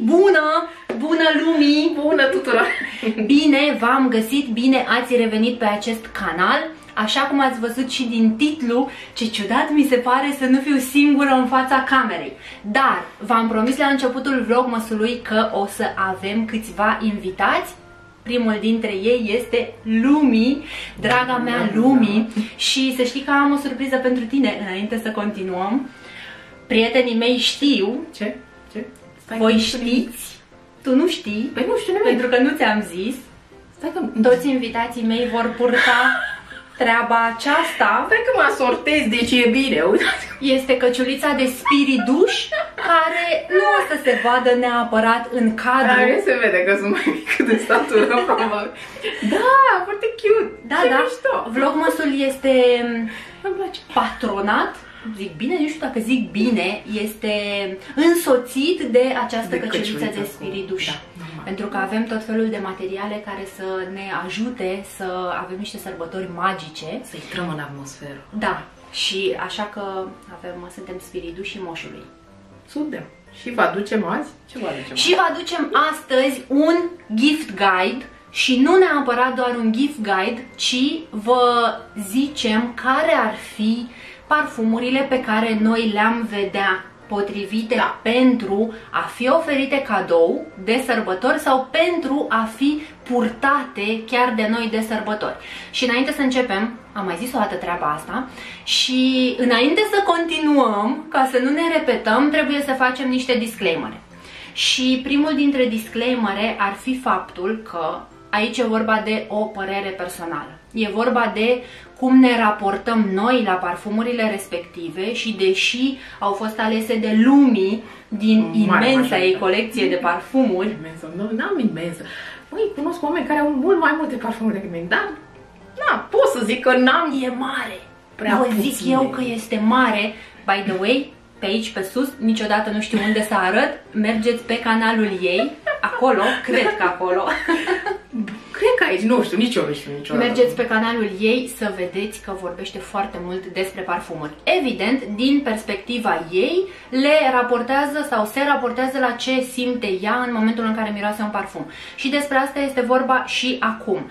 Bună! Bună lumii! Bună tuturor! Bine v-am găsit, bine ați revenit pe acest canal. Așa cum ați văzut și din titlu, ce ciudat mi se pare să nu fiu singură în fața camerei. Dar v-am promis la începutul vlogmasului că o să avem câțiva invitați. Primul dintre ei este Lumi, draga mea Lumi. Și să știi că am o surpriză pentru tine înainte să continuăm. Prietenii mei știu. Ce? Voi știți? Tu nu știi? Păi nu știu nimic. Pentru că nu ți-am zis. Stai că... Toți invitații mei vor purta treaba aceasta. Stai că mă asortez, deci e bine, uitați. Este căciulița de spiriduș, care nu o să se vadă neapărat în cadru. Dar se vede că sunt mai mică de statură, probabil. Da, foarte cute. Da, ce da. mișto. Vlogmasul este Îmi place. patronat, zic bine, nu știu dacă zic bine, este însoțit de această căciuliță de spiriduș. Da, pentru că avem tot felul de materiale care să ne ajute să avem niște sărbători magice. Să intrăm în atmosferă. Da, și așa că suntem spiridușii moșului. Suntem. Și vă aducem azi? Ce vă aducem? Și vă aducem astăzi un gift guide. Și nu neapărat doar un gift guide, ci vă zicem care ar fi parfumurile pe care noi le-am vedea potrivite pentru a fi oferite cadou de sărbători sau pentru a fi purtate chiar de noi de sărbători. Și înainte să începem, am mai zis o dată treaba asta, și înainte să continuăm, ca să nu ne repetăm, trebuie să facem niște disclaimere. Și primul dintre disclaimere ar fi faptul că aici e vorba de o părere personală. E vorba de cum ne raportăm noi la parfumurile respective și deși au fost alese de Lumi din imensa ei colecție de parfumuri. Imensă, nu, n-am imensă. Măi, cunosc oameni care au mult mai multe parfumuri decât mine, dar na, pot să zic că n-am. E mare. Prea vă zic eu că este mare. By the way, pe aici, pe sus, niciodată nu știu unde să arăt, mergeți pe canalul ei, acolo, cred că acolo. Cred că aici, nu știu, nici eu nu știu niciodată. Mergeți pe canalul ei să vedeți că vorbește foarte mult despre parfumuri. Evident, din perspectiva ei, le raportează sau se raportează la ce simte ea în momentul în care miroase un parfum. Și despre asta este vorba și acum.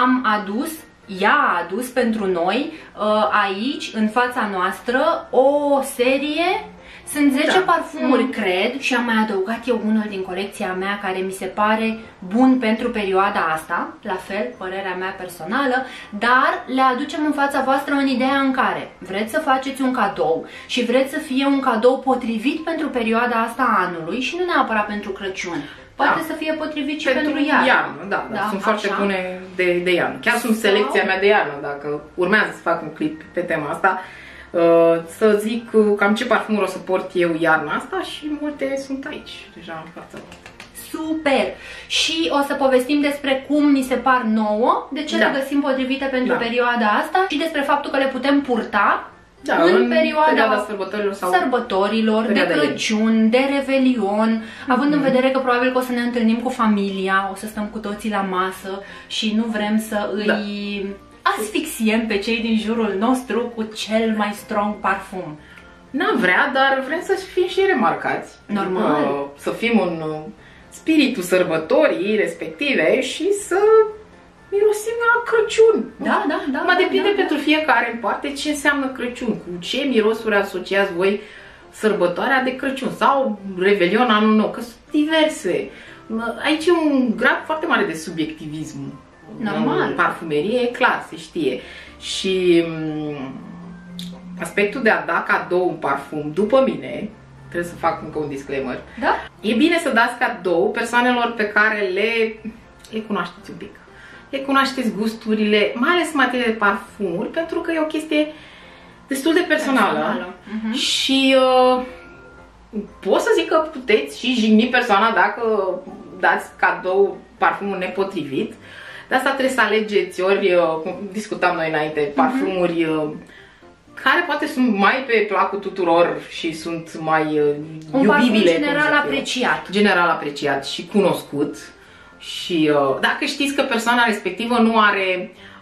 Ea a adus pentru noi aici, în fața noastră, o serie. Sunt 10 parfumuri, cred, și am mai adăugat eu unul din colecția mea care mi se pare bun pentru perioada asta, la fel, părerea mea personală, dar le aducem în fața voastră în ideea în care vreți să faceți un cadou și vreți să fie un cadou potrivit pentru perioada asta a anului și nu neapărat pentru Crăciun. Poate să fie potrivit și pentru iarnă. Da, sunt foarte bune de iarnă. Chiar sunt selecția mea de iarnă, dacă urmează să fac un clip pe tema asta. Să zic cam ce parfumuri o să port eu iarna asta și multe sunt aici, deja în fața. Super! Și o să povestim despre cum ni se par nouă, de ce le găsim potrivite pentru perioada asta și despre faptul că le putem purta în perioada sărbătorilor, de Crăciun, de Revelion, având în vedere că probabil că o să ne întâlnim cu familia, o să stăm cu toții la masă și nu vrem să îi asfixiem pe cei din jurul nostru cu cel mai strong parfum. N-am vrea, dar vrem să fim și remarcați. Normal. Să fim în spiritul sărbătorii respective și să mirosim la Crăciun. Da. Mă depinde pentru fiecare în parte ce înseamnă Crăciun, cu ce mirosuri asociați voi sărbătoarea de Crăciun sau Revelion, anul nou, că sunt diverse. Aici e un grad foarte mare de subiectivism. Normal. Parfumerie, e clar, se știe. Și aspectul de a da cadou un parfum, după mine, trebuie să fac încă un disclaimer. Da? E bine să dați cadou persoanelor pe care le cunoașteți un pic. Le cunoașteți gusturile, mai ales în materie de parfumuri, pentru că e o chestie destul de personală. Și pot să zic că puteți și jigni persoana dacă dați cadou parfumul nepotrivit. De asta trebuie să alegeți, ori, cum discutam noi înainte, parfumuri care poate sunt mai pe placul tuturor și sunt mai iubibile. Un parfum general apreciat. General apreciat și cunoscut. Și dacă știți că persoana respectivă nu are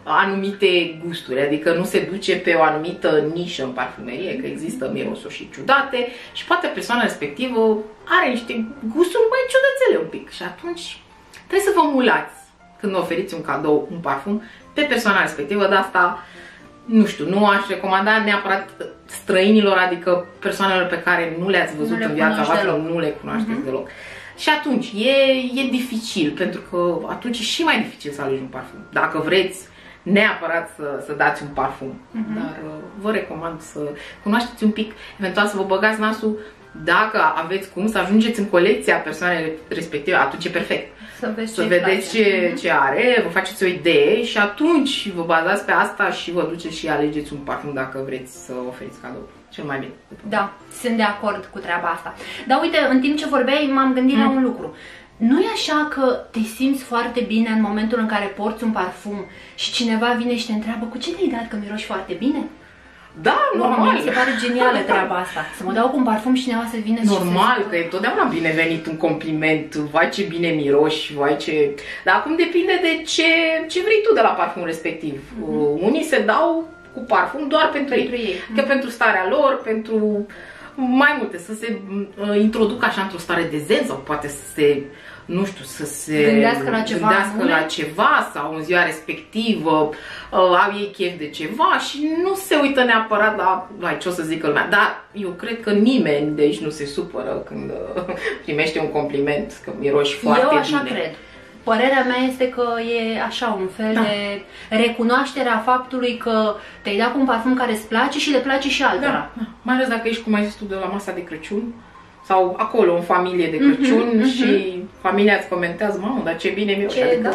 anumite gusturi, adică nu se duce pe o anumită nișă în parfumerie, că există mirosuri și ciudate și poate persoana respectivă are niște gusturi mai ciudățele un pic și atunci trebuie să vă mulați când oferiți un cadou, un parfum pe persoana respectivă, de asta nu știu, nu aș recomanda neapărat străinilor, adică persoanelor pe care nu le-ați văzut în viața voastră, nu le cunoașteți deloc. Și atunci e dificil, pentru că atunci e și mai dificil să alegi un parfum. Dacă vreți neapărat să dați un parfum, dar vă recomand să cunoașteți un pic, eventual să vă băgați nasul, dacă aveți cum să ajungeți în colecția persoanei respective, atunci e perfect. Să vedeți ce are, vă faceți o idee și atunci vă bazați pe asta și vă duceți și alegeți un parfum dacă vreți să oferiți cadou. Cel mai bine. Da, sunt de acord cu treaba asta. Dar uite, în timp ce vorbeai, m-am gândit la un lucru. Nu e așa că te simți foarte bine în momentul în care porți un parfum și cineva vine și te întreabă cu ce te-ai dat că miroși foarte bine? Da, normal. Mi se pare genială treaba asta. Să mă dau cu un parfum și cineva să vină normal, și că e totdeauna binevenit un compliment. Vai ce bine miroși, vai ce... Dar acum depinde de ce vrei tu de la parfumul respectiv. Unii se dau cu parfum doar pentru ei. Că pentru starea lor, pentru mai multe, să se introducă așa într-o stare de zen sau poate să se, nu știu, să se gândească la ceva sau în ziua respectivă au ei chef de ceva și nu se uită neapărat la ce o să zică lumea. Dar eu cred că nimeni de aici nu se supără când primește un compliment că miroși foarte bine. Eu așa cred. Părerea mea este că e așa un fel de recunoaștere a faptului că te-ai dat cu un parfum care îți place și le place și altora. Da. Mai ales dacă ești, cum ai zis tu, de la masa de Crăciun sau acolo, în familie de Crăciun și familia îți comentează, mamă, dar ce bine miroși. Da.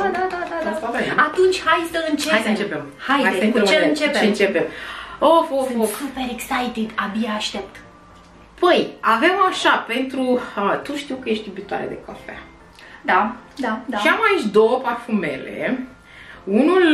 Atunci hai să începem. Hai să începem. Haide, cu ce începem? Sunt super excited, abia aștept. Păi, avem așa, pentru... tu știu că ești iubitoare de cafea. Da. Și am aici două parfumele. Unul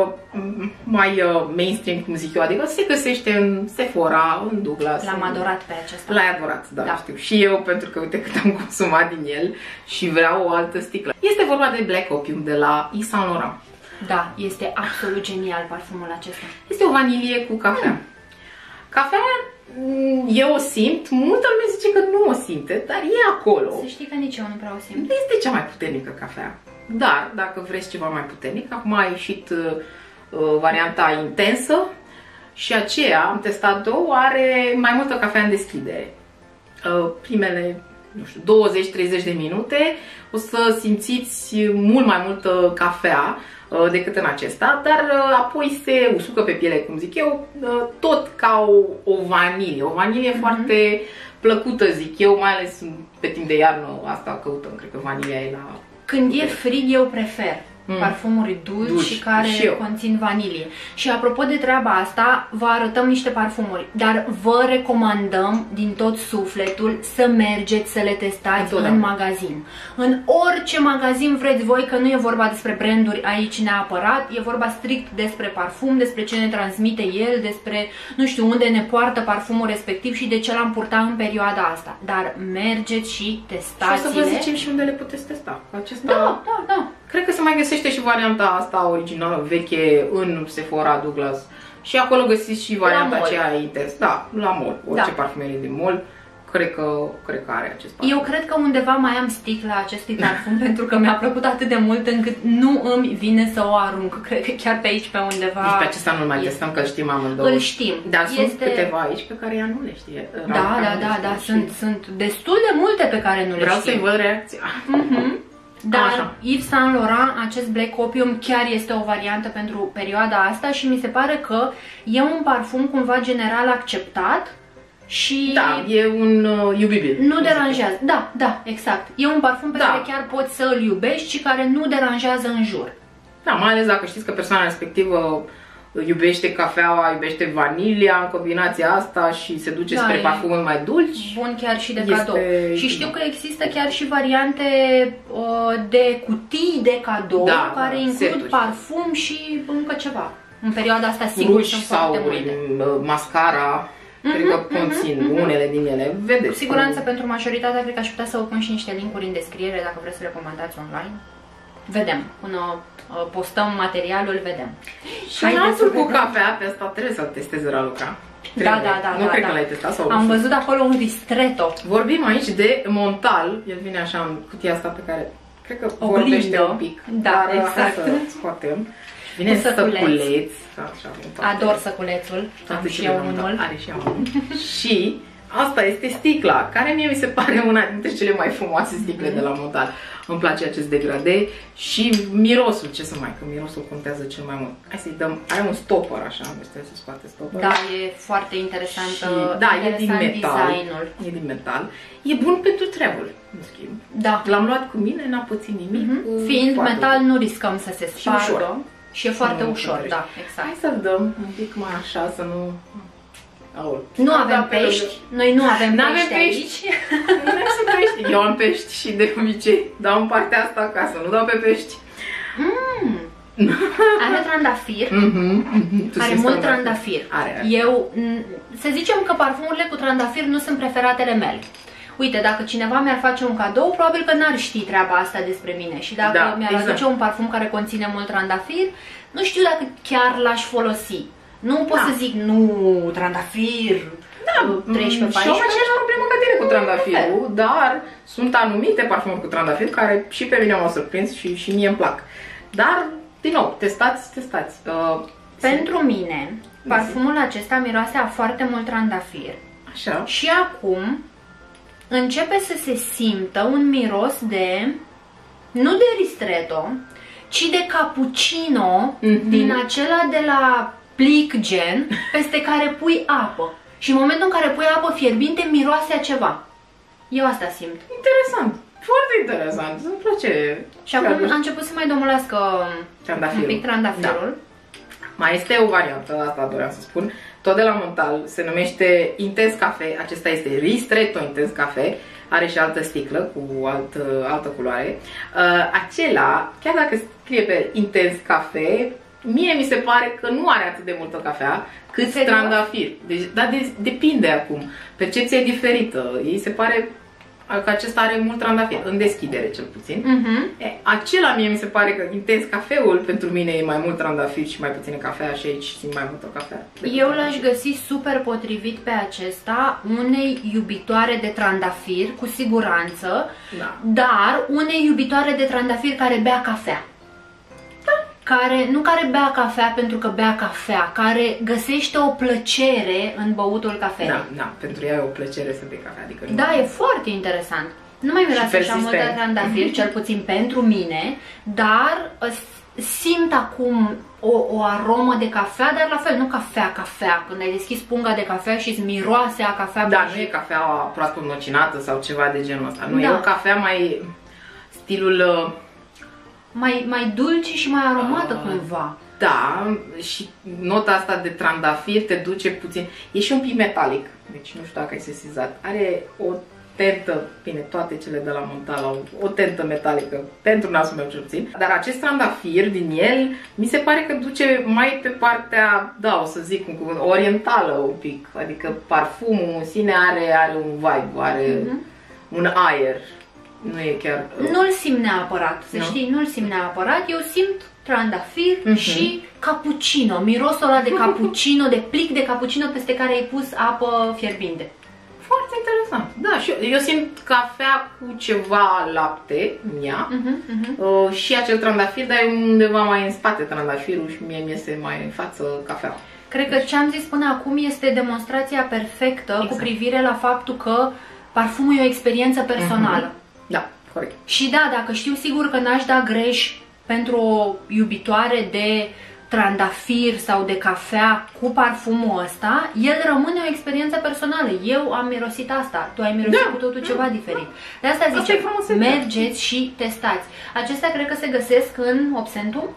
mai mainstream, cum zic eu, adică se găsește în Sephora, în Douglas. L-am adorat pe acesta. L-ai adorat, da, știu. Și eu, pentru că uite cât am consumat din el și vreau o altă sticlă. Este vorba de Black Opium de la Yves Saint Laurent. Da, este absolut genial parfumul acesta. Este o vanilie cu cafea. Cafea eu o simt, multă lume zice că nu o simte, dar e acolo. Să știi că nici eu nu prea o simt. Nu este cea mai puternică cafea. Dar, dacă vreți ceva mai puternic, acum a ieșit varianta intensă și aceea, am testat două, are mai multă cafea în deschidere. Primele, nu știu, 20-30 de minute o să simțiți mult mai multă cafea decât în acesta, dar apoi se usucă pe piele, cum zic eu, tot ca o vanilie. O vanilie foarte plăcută, zic eu, mai ales pe timp de iarnă, asta căutăm, cred că vanilia e la... Când e frig, eu prefer parfumuri dulci care conțin vanilie. Și apropo de treaba asta, vă arătăm niște parfumuri, dar vă recomandăm din tot sufletul să mergeți să le testați în magazin. În orice magazin vreți voi, că nu e vorba despre branduri aici neapărat, e vorba strict despre parfum, despre ce ne transmite el, despre, nu știu, unde ne poartă parfumul respectiv și de ce l-am purtat în perioada asta. Dar mergeți și testați-le. Și o să vă zicem și unde le puteți testa. Da. Cred că se mai găsește și varianta asta originală, veche, în Sephora, Douglas. Și acolo găsiți și varianta aceea intens. Da, la mall. Orice parfumerie de mall. Cred că are acest parfum. Eu cred că undeva mai am sticla acestui parfum pentru că mi-a plăcut atât de mult încât nu îmi vine să o arunc. Cred că chiar pe aici, pe undeva... Nici pe acesta nu-l mai testăm, că îl știm amândouă. Îl știm. Dar sunt câteva aici pe care ea nu le știe. Da. Sunt destul de multe pe care nu le știu. Vreau să-i văd reacția. Dar Yves Saint Laurent, acest Black Opium, chiar este o variantă pentru perioada asta și mi se pare că e un parfum cumva general acceptat și... Da, e un iubibil. Nu deranjează. Da, exact. E un parfum pe care chiar poți să îl iubești și care nu deranjează în jur. Da, mai ales dacă știți că persoana respectivă iubește cafeaua, iubește vanilia în combinația asta și se duce spre parfumuri mai dulci. Bun chiar și de cadou. Și știu că există chiar și variante de cutii de cadou care includ parfum și încă ceva. În perioada asta sigur sunt foarte multe. Mascara, cred că conțin unele din ele. Vedeți. Cu siguranță pentru majoritatea cred că aș putea să vă pun și niște linkuri în descriere dacă vreți să le comandați online. vedem. Până postăm materialul, vedem. Și altul cu cafea, pe asta trebuie să-l testezi, Raluca. Da. Nu cred că l-ai testat sau am văzut acolo un ristretto. Vorbim aici de Montal. El vine așa în cutia asta pe care cred că vorbește un pic. Da, dar exact. să scoatem. Vine săculeț. Ador săculețul. Am și eu unul. Are și eu unul. Și asta este sticla, care mie mi se pare una dintre cele mai frumoase sticle de la Montal. Îmi place acest degradé și mirosul, ce să mai, că mirosul contează cel mai mult. Hai să-i dăm, are un stopper așa, nu știu să scoate stopper. Da, e foarte interesant, da, e din metal, designul. E din metal. E bun pentru travel, în schimb. Da. L-am luat cu mine, n-a pățit nimic. Fiind metal, nu riscăm să se spargă. Și e foarte ușor, da, exact. Hai să-l dăm un pic mai așa, să nu... Nu avem pești, noi nu avem pești aici. Nu sunt pești. Eu am pești și de obicei dau în partea asta acasă, nu dau pe pești. Are trandafir, are mult trandafir. Eu, să zicem că parfumurile cu trandafir nu sunt preferatele mele. Uite, dacă cineva mi-ar face un cadou, probabil că n-ar ști treaba asta despre mine. Și dacă mi-ar aduce un parfum care conține mult trandafir, nu știu dacă chiar l-aș folosi. Nu pot să zic, nu, trandafir, 13-14. Și am aceeași problemă ca tine cu trandafirul, dar sunt anumite parfumuri cu trandafir care și pe mine m-au surprins și mie îmi plac. Dar, din nou, testați. Pentru mine, parfumul acesta miroase a foarte mult trandafir. Așa. Și acum începe să se simtă un miros de, nu de ristretto, ci de cappuccino, din acela de la plic gen, peste care pui apă. Și în momentul în care pui apă fierbinte, miroase a ceva. Eu asta simt. Interesant. Foarte interesant. Îmi place. Și acum a început să mai domolească un pic trandafirul. Da. Mai este o variantă, asta doream să spun. Tot de la Montal, se numește Intens Cafe. Acesta este Ristretto Intens Cafe. Are și altă sticlă cu altă culoare. Acela, chiar dacă scrie pe Intens Cafe, mie mi se pare că nu are atât de multă cafea cât trandafir. Deci, dar depinde acum. Percepția e diferită. Ei se pare că acesta are mult trandafir, în deschidere cel puțin. Acela mie mi se pare că Intens Cafeul pentru mine e mai mult trandafir și mai puțină cafea și aici simt mai multă cafea. Eu l-aș găsi super potrivit pe acesta unei iubitoare de trandafir, cu siguranță, dar unei iubitoare de trandafir care bea cafea. Nu care bea cafea pentru că bea cafea, care găsește o plăcere în băutul cafelei. Da, pentru ea e o plăcere să bei cafea. Adică da, e foarte interesant. Nu mai miroase așa mult de trandafir, cel puțin pentru mine, dar simt acum o aromă de cafea, dar la fel, nu cafea. Când ai deschis punga de cafea și îți miroase a cafea. Da, nu e cafea proaspăt înnocinată sau ceva de genul ăsta. Nu, e o cafea mai stilul... mai dulce și mai aromată cumva. Da, și nota asta de trandafir te duce puțin. E și un pic metalic, deci nu știu dacă ai sesizat. Are o tentă, bine, toate cele de la Montal au o tentă metalică, pentru nasul meu cel puțin. Dar acest trandafir din el, mi se pare că duce mai pe partea, da, o să zic, orientală un pic. Adică parfumul în sine are un vibe, are un aer. Nu e chiar... Nu-l simt neapărat, să știi, nu-l simt neapărat. Eu simt trandafir și cappuccino, mirosul ăla de cappuccino, de plic de cappuccino peste care ai pus apă fierbinte. Foarte interesant. Da, și eu simt cafea cu ceva lapte în ea și acel trandafir, dar e undeva mai în spate trandafirul și mie mi-iese mai în față cafea. Cred că ce am zis până acum este demonstrația perfectă cu privire la faptul că parfumul e o experiență personală. Da, corect. Și da, dacă știu sigur că n-aș da greș pentru o iubitoare de trandafir sau de cafea cu parfumul ăsta, el rămâne o experiență personală. Eu am mirosit asta, tu ai mirosit cu totul ceva diferit. De asta zice, mergeți și testați. Acestea cred că se găsesc în Obsentum?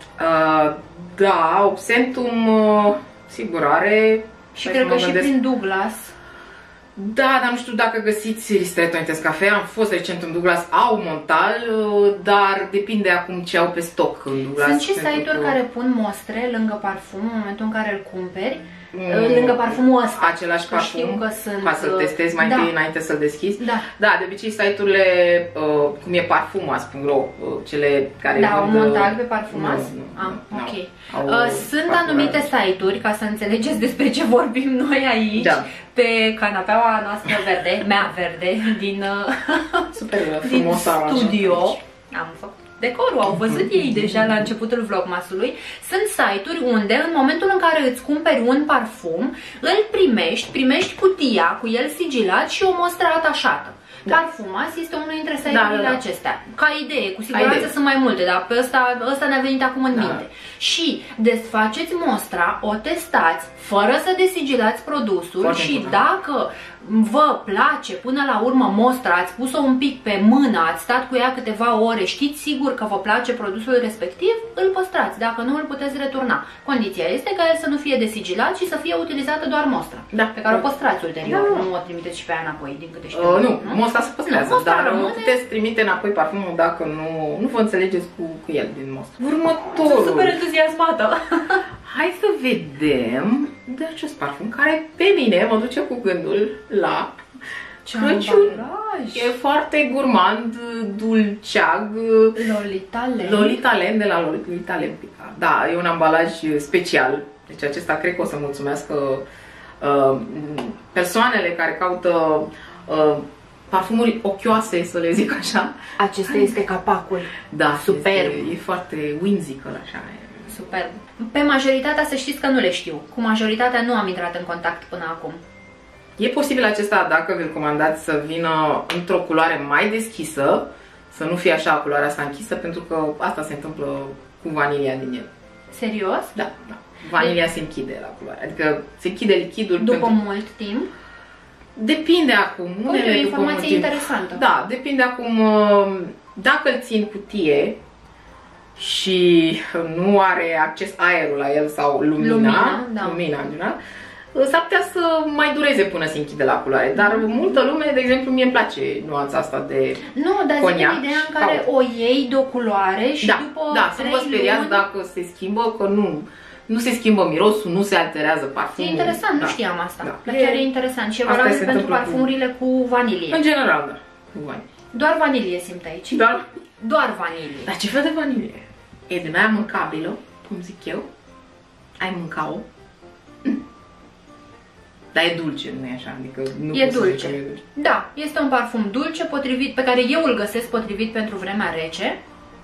Da, Obsentum sigur are. Și cred că și prin Douglas. Da, dar nu știu dacă găsiți Ristretto Intens Cafe. Am fost recent în Douglas, au Montal, dar depinde acum ce au pe stoc în Douglas. Sunt și site-uri care pun mostre lângă parfum în momentul în care îl cumperi lângă parfumul ăsta. Același parfum, știu că sunt, ca să-l testezi mai întâi înainte să-l deschizi. Da, de obicei site-urile, cum e parfumas.ro, cele care da, au montat pe parfumas? Ok. Sunt anumite site-uri, ca să înțelegeți despre ce vorbim noi aici, pe canapeaua noastră verde, mea verde, din studio. Am făcut decorul, au văzut ei deja la începutul vlogmasului. Sunt site-uri unde în momentul în care îți cumperi un parfum, îl primești cutia cu el sigilat și o mostră atașată. Parfumas este unul dintre site-urile acestea. Ca idee, cu siguranță sunt mai multe, dar pe ăsta ne-a venit acum în minte. Și desfaceți mostra, o testați, fără să desigilați produsul și dacă vă place până la urmă mostra, ați pus-o un pic pe mână, ați stat cu ea câteva ore, știți sigur că vă place produsul respectiv, îl păstrați. Dacă nu, îl puteți returna. Condiția este ca el să nu fie desigilat și să fie utilizată doar mostra, pe care o păstrați ulterior. Nu o trimiteți și pe ea înapoi, din câte știu. Nu, mostra se păstrează, dar puteți trimite înapoi parfumul dacă nu vă înțelegeți cu el din mostră. Următorul. Sunt super entuziasmată. Hai să vedem de acest parfum care pe mine mă duce cu gândul la Crăciun. E foarte gurmand, dulceag. Lolita Lem de la Lolita Lem. Da, e un ambalaj special. Deci acesta cred că o să mulțumească persoanele care caută parfumuri ochioase, să le zic așa. Acesta este capacul. Da, superb. E foarte whimsical așa. Superb. Pe majoritatea să știți că nu le știu. Cu majoritatea nu am intrat în contact până acum. E posibil acesta, dacă vi-l comandați, să vină într-o culoare mai deschisă, să nu fie așa culoarea asta închisă, pentru că asta se întâmplă cu vanilia din el. Serios? Da. Vanilia se închide la culoare, adică se închide lichidul după mult timp? Depinde acum. Uite, o informație interesantă. Da, depinde acum dacă îl ții în cutie și nu are acces aerul la el sau lumina s-ar putea să mai dureze până se închide la culoare, dar multă lume, de exemplu, mie îmi place nuanța asta de dar coniac. Zic ideea în care o iei de o culoare și după să nu vă speriați dacă se schimbă, că nu se schimbă mirosul, nu se alterează parfumul. E interesant, nu știam asta. Chiar e interesant și e valabil pentru parfumurile cu vanilie. În general, da. Cu vanilie. Doar vanilie simt aici. Doar vanilie. Dar ce fel de vanilie? E din aia mâncabilă, cum zic eu. Ai mânca-o. Dar e dulce, nu e așa? Adică nu e dulce. Da, este un parfum dulce potrivit, pe care eu îl găsesc potrivit pentru vremea rece.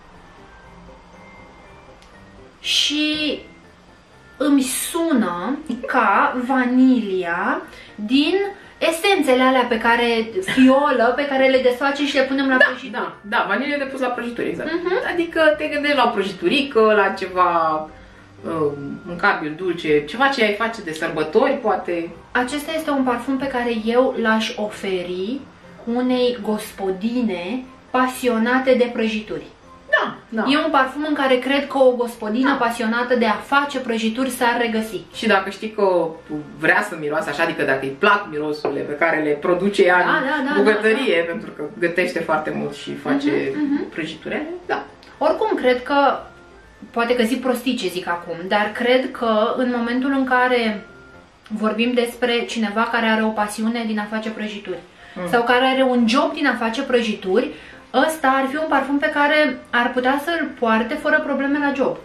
Și îmi sună ca vanilia din esențele alea pe care, fiolă, pe care le desfacem și le punem la prăjituri. Da, vanilia de pus la prăjituri, exact. Adică te gândești la o prăjiturică, la ceva mâncabil, dulce, ceva ce ai face de sărbători, poate. Acesta este un parfum pe care eu l-aș oferi unei gospodine pasionate de prăjituri. Da. E un parfum în care cred că o gospodină pasionată de a face prăjituri s-ar regăsi. Și dacă știi că vrea să miroase așa, adică dacă îi plac mirosurile pe care le produce ea în bucătărie, pentru că gătește foarte mult și face prăjituri, Oricum, cred că, poate că zic prostii ce zic acum, dar cred că în momentul în care vorbim despre cineva care are o pasiune din a face prăjituri sau care are un job din a face prăjituri, ăsta ar fi un parfum pe care ar putea să-l poarte fără probleme la job.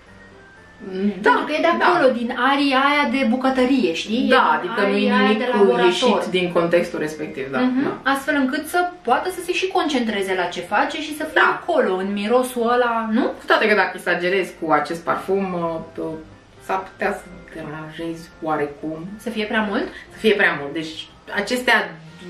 Pentru că e de acolo, din aria aia de bucătărie, știi? Adică nu e nimic ieșit din contextul respectiv, astfel încât să poată să se și concentreze la ce face și să fie acolo, în mirosul ăla, nu? Cu toate că dacă exagerezi cu acest parfum, s-ar putea să deranjezi oarecum. Să fie prea mult? Să fie prea mult. Deci acestea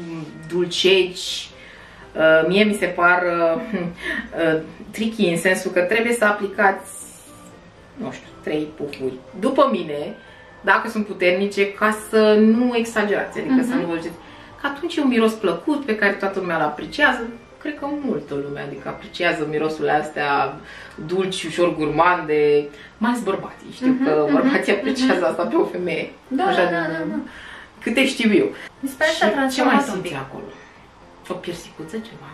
dulceci mie mi se par tricky în sensul că trebuie să aplicați, nu știu, 3 pufuri. După mine, dacă sunt puternice, ca să nu exagerați, adică să nu vă ziceți că atunci e un miros plăcut pe care toată lumea îl apreciază. Cred că multă lume, adică apreciază mirosurile astea dulci, ușor gurmande, mai ales bărbații. Știu că bărbații apreciază asta pe o femeie. Da. Câte știu eu. Sper să transformați un pic acolo. O piersicuță, ceva?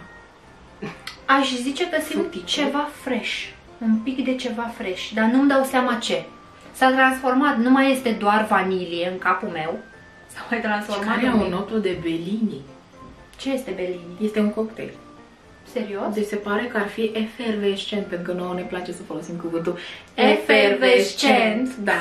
Aș zice că simt ceva fresh. Un pic de ceva fresh, dar nu-mi dau seama ce. S-a transformat, nu mai este doar vanilie în capul meu. S-a mai transformat. Care o notă de Bellini. Ce este Bellini? Este un cocktail. Serios? Deci se pare că ar fi efervescent, pentru că nouă ne place să folosim cuvântul efervescent. Da.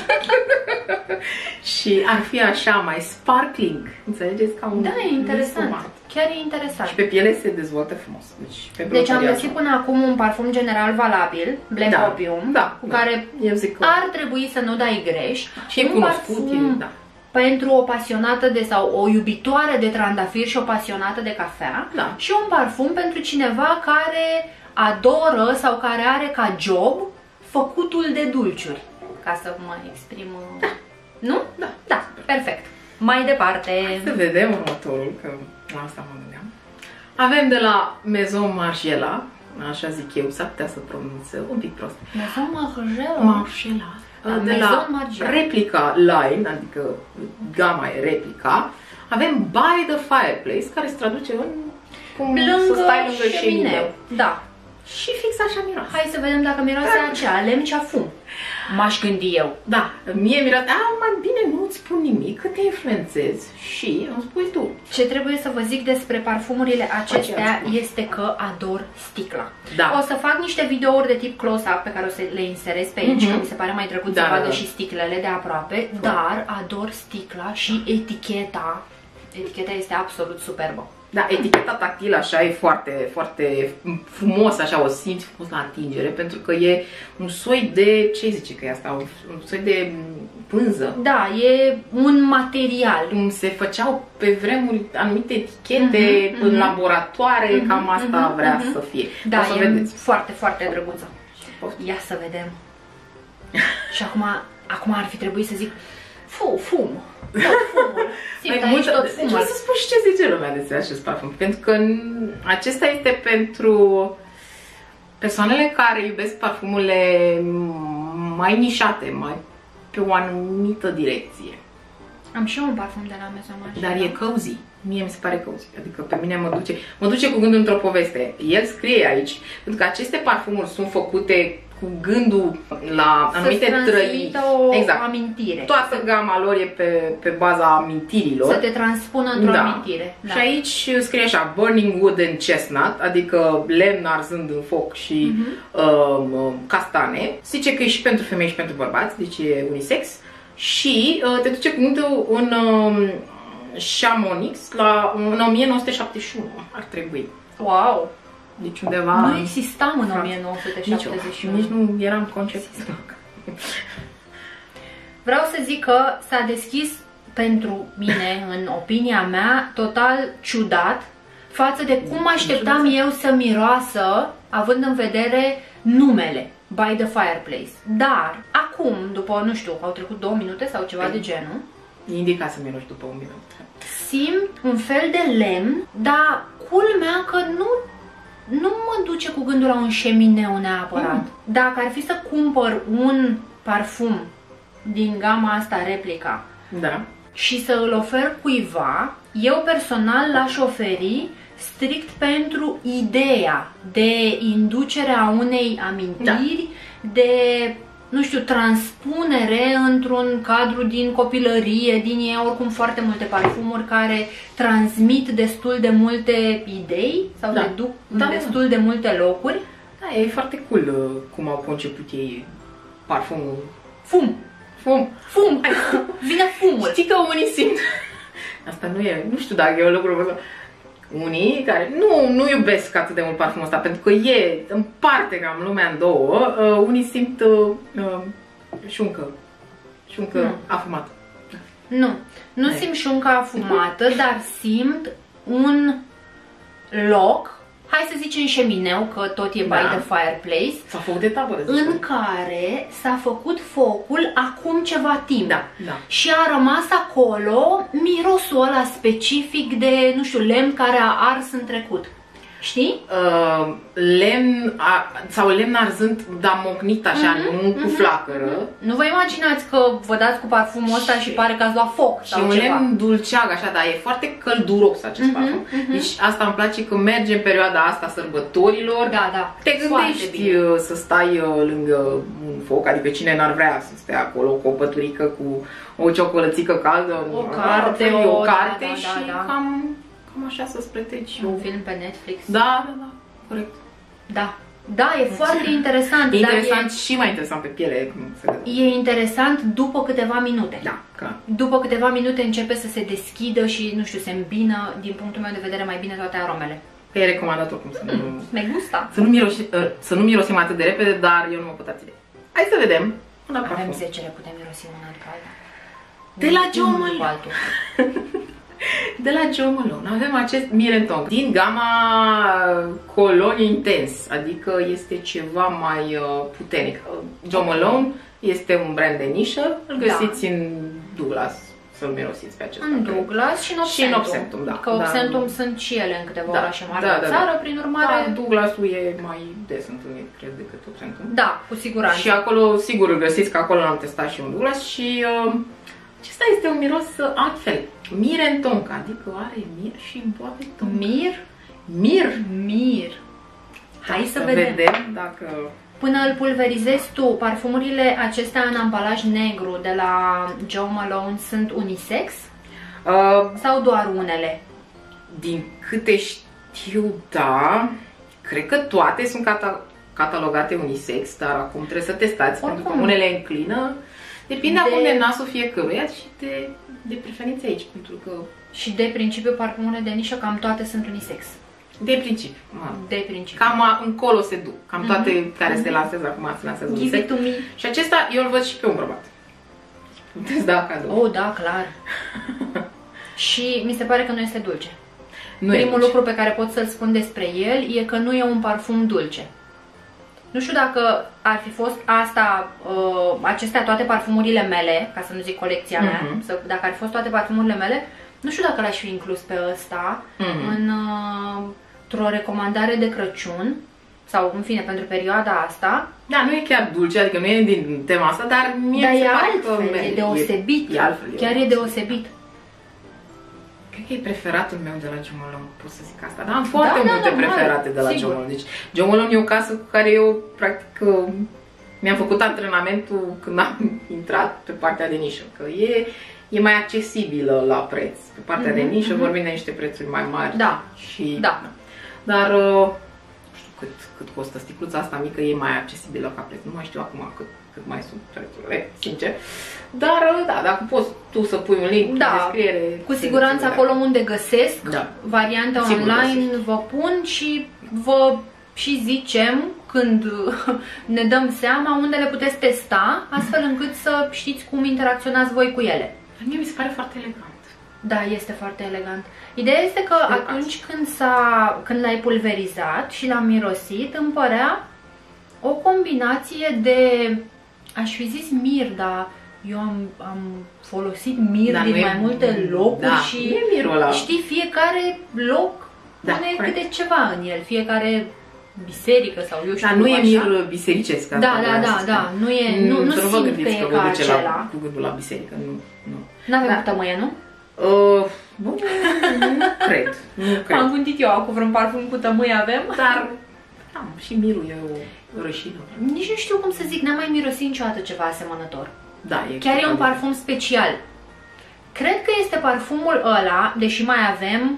Și ar fi așa, mai sparkling. Înțelegeți? Ca un Da, e interesant. fumat. Chiar e interesant. Și pe piele se dezvoltă frumos. Deci am găsit până acum un parfum general valabil, Black Opium, cu care eu zic că ar trebui să nu dai greș. și e cunoscut, da. Pentru o pasionată sau o iubitoare de trandafir și o pasionată de cafea. Da. Și un parfum pentru cineva care adoră sau care are ca job făcutul de dulciuri. Ca să mă exprim... Da. Nu? Da. Da, perfect. Mai departe... Hai să vedem următorul, că la asta mă gândeam. Avem de la Maison Margiela, așa zic eu, s-ar putea să pronunț un pic prost. Maison Margiela? Margiela. De la Replica Line, adică gama e Replica, avem By the Fireplace, care se traduce în cum să stai lângă șemineu. Da. Și fix așa miroase. Hai să vedem dacă miroase acea lemn cea fum. M-aș gândi eu. Da, mie miroase, mai bine nu-ți spun nimic, că te influențezi și îmi spui tu. Ce trebuie să vă zic despre parfumurile acestea este că ador sticla. Da. O să fac niște videouri de tip close-up pe care o să le inserez pe aici, că mi se pare mai drăguț să vadă și sticlele de aproape, dar ador sticla și eticheta. Eticheta este absolut superbă. Da, eticheta tactilă așa e foarte, foarte frumos, așa o simți frumos la atingere, pentru că e un soi de, ce zice că e asta, un soi de pânză. Da, e un material. Cum se făceau pe vremuri anumite etichete în laboratoare, cam asta vrea să fie. Da, o să e vedeți. foarte, foarte drăguță. Ia să vedem. Și acum ar fi trebuit să zic fum. Tot fumul. Simt aici tot fumul. Vreau să spun și ce zice lumea despre acest parfum. Pentru că acesta este pentru persoanele care iubesc parfumurile mai nișate, mai pe o anumită direcție. Am și eu un parfum de la Maison Margiela. Dar e cozy. Mie mi se pare cozy. Adică pe mine mă duce cu gândul într-o poveste. El scrie aici, pentru că aceste parfumuri sunt făcute cu gândul la anumite trăiri. Exact. Amintire. Toată gama lor e pe baza amintirilor. Să te transpună într-o amintire. Da. Și aici scrie așa, burning wood and chestnut, adică lemn arzând în foc și castane. Zice că e și pentru femei și pentru bărbați, deci e unisex. Și te duce cu gândul în Chamonix în 1971 ar trebui. Wow! Deci undeva... Nu existam în 1971. Nici nu eram concept. Vreau să zic că s-a deschis pentru mine, în opinia mea, total ciudat față de cum așteptam eu să miroasă, având în vedere numele By the Fireplace. Dar acum, după, nu știu, au trecut 2 minute sau ceva de genul, e indicat să miroși după 1 minut. Simt un fel de lemn, dar culmea că nu mă duce cu gândul la un șemineu neapărat. Dacă ar fi să cumpăr un parfum din gama asta Replica și să îl ofer cuiva, eu personal l-aș oferi strict pentru ideea de inducere a unei amintiri, de, nu știu, transpunere într-un cadru din copilărie, din ei oricum foarte multe parfumuri care transmit destul de multe idei sau le duc destul de multe locuri. Da, e foarte cool cum au conceput ei parfumul. Fum! Vine fumul! Știi că unii simt... Asta nu știu dacă e o lucru... Unii care nu iubesc atât de mult parfumul ăsta, pentru că împarte cam lumea în două, unii simt șuncă afumată. Nu simt șuncă afumată, dar simt un loc, hai să zicem șemineu, că tot e by the fireplace, s-a făcut de tabără, în care s-a făcut focul acum ceva timp. Și a rămas acolo mirosul ăla specific de, nu știu, lemn care a ars în trecut. Știi? Lemn sau lemn arzând, dar mocnit așa, nu cu flacără. Nu vă imaginați că vă dați cu parfumul ăsta și pare că ați luat foc și sau un ceva. lemn dulceag așa, dar e foarte călduros acest parfum. Deci asta îmi place că merge în perioada asta sărbătorilor. Da. Te gândești să stai lângă un foc, adică cine n-ar vrea să stea acolo cu o păturică, cu o ciocolățică caldă, o carte și cam așa să-ți plătești un film pe Netflix. Da, corect. Da, e foarte interesant. E interesant și mai interesant pe piele. E interesant după câteva minute. Da, clar. După câteva minute începe să se deschidă și, nu știu, se îmbină, din punctul meu de vedere, mai bine toate aromele. E recomandat oricum să nu... Me gusta. Să nu mirosim atât de repede, dar eu nu mă pot abține. Hai să vedem. Avem 10, le putem mirosi una în alta. De la Jo Malone. De la Jo Malone avem acest Mire în Ton din gama Cologne Intens, adică este ceva mai puternic. Jo Malone este un brand de nișă, îl găsiți în Douglas, să-l mirosiți pe acesta. În Douglas și în Obsentum. Da. Că Obsentum sunt și ele în câteva orașe mari în țară, prin urmare... Da, Douglas-ul e mai des întâlnit, cred, decât Obsentum. Da, cu siguranță. Și acolo, sigur, îl găsiți, că acolo l-am testat și un Douglas și... acesta este un miros altfel. Mire în toncă, adică are mir și boabe toncă. Mir. Hai să vedem dacă... Până îl pulverizezi tu, parfumurile acestea în ambalaj negru de la Jo Malone sunt unisex? Sau doar unele? Din câte știu, da. Cred că toate sunt catalogate unisex, dar acum trebuie să testați, pentru că unele înclină. Depinde acum de nasul fiecăruia și de preferințe aici, pentru că... Și de principiu parfumurile de nișă cam toate sunt unisex. De principiu. De principiu. Cam încolo se duc. Cam toate care se lansează acum se lansează unisex. Give it to me. Și acesta eu îl văd și pe un bărbat. Puteți da cadou. Oh, da, clar. Și mi se pare că nu este dulce. Primul lucru pe care pot să-l spun despre el e că nu e un parfum dulce. Nu știu dacă ar fi fost asta, acestea toate parfumurile mele, ca să nu zic colecția mea, dacă ar fi fost toate parfumurile mele, nu știu dacă l-aș fi inclus pe ăsta într-o recomandare de Crăciun sau, în fine, pentru perioada asta. Da, nu e chiar dulce, adică nu e din tema asta, dar mie mi se pare că e deosebit. Chiar e deosebit. Cred că e preferatul meu de la Jo Malone, pot să zic asta. Dar am foarte multe preferate de la Jo Malone. Deci, Jo Malone e o casă cu care eu, practic, mi-am făcut antrenamentul când am intrat pe partea de nișă. Că e mai accesibilă la preț. Pe partea de nișă vorbim de niște prețuri mai mari. Da. Și, dar, nu știu cât costă sticluța asta mică, e mai accesibilă ca preț. Nu mai știu acum cât mai sunt prețurile, sincer. Dar, da, dacă poți tu să pui un link în descriere... Cu siguranță acolo unde găsesc varianta online vă pun și vă și zicem când ne dăm seama unde le puteți testa, astfel încât să știți cum interacționați voi cu ele. Mie mi se pare foarte elegant. Da, este foarte elegant. Ideea este că atunci când l-ai pulverizat și l-am mirosit, îmi părea o combinație de, aș fi zis mir, dar eu am folosit mir din mai multe locuri și știi, fiecare loc pune câte ceva în el, fiecare biserică sau eu știu. Dar nu e mir bisericesc. Da, nu simt că e ca acela. Cu gândul la biserică, nu. N-avem tămâie, nu? Nu cred. M-am gândit eu, acum vreun parfum cu tămâie avem. Dar și mirul e o rășină. Nici nu știu cum să zic, n-am mai mirosit niciodată ceva asemănător. Da, chiar e un parfum special. Cred că este parfumul ăla, deși mai avem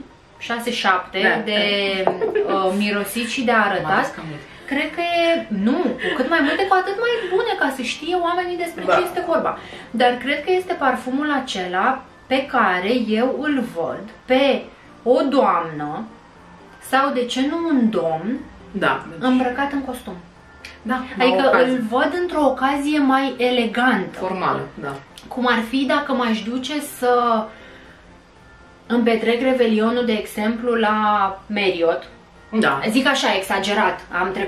6-7 de mirosit și de arătat. Cred că e, cu cât mai multe, cu atât mai bune, ca să știe oamenii despre ce este vorba. Dar cred că este parfumul acela pe care eu îl văd pe o doamnă sau, de ce nu, un domn îmbrăcat în costum. Da, adică îl văd într-o ocazie mai elegantă. Formală, da. Cum ar fi dacă m-aș duce să îmi petrec revelionul, de exemplu, la Marriott. Da. Zic așa, exagerat.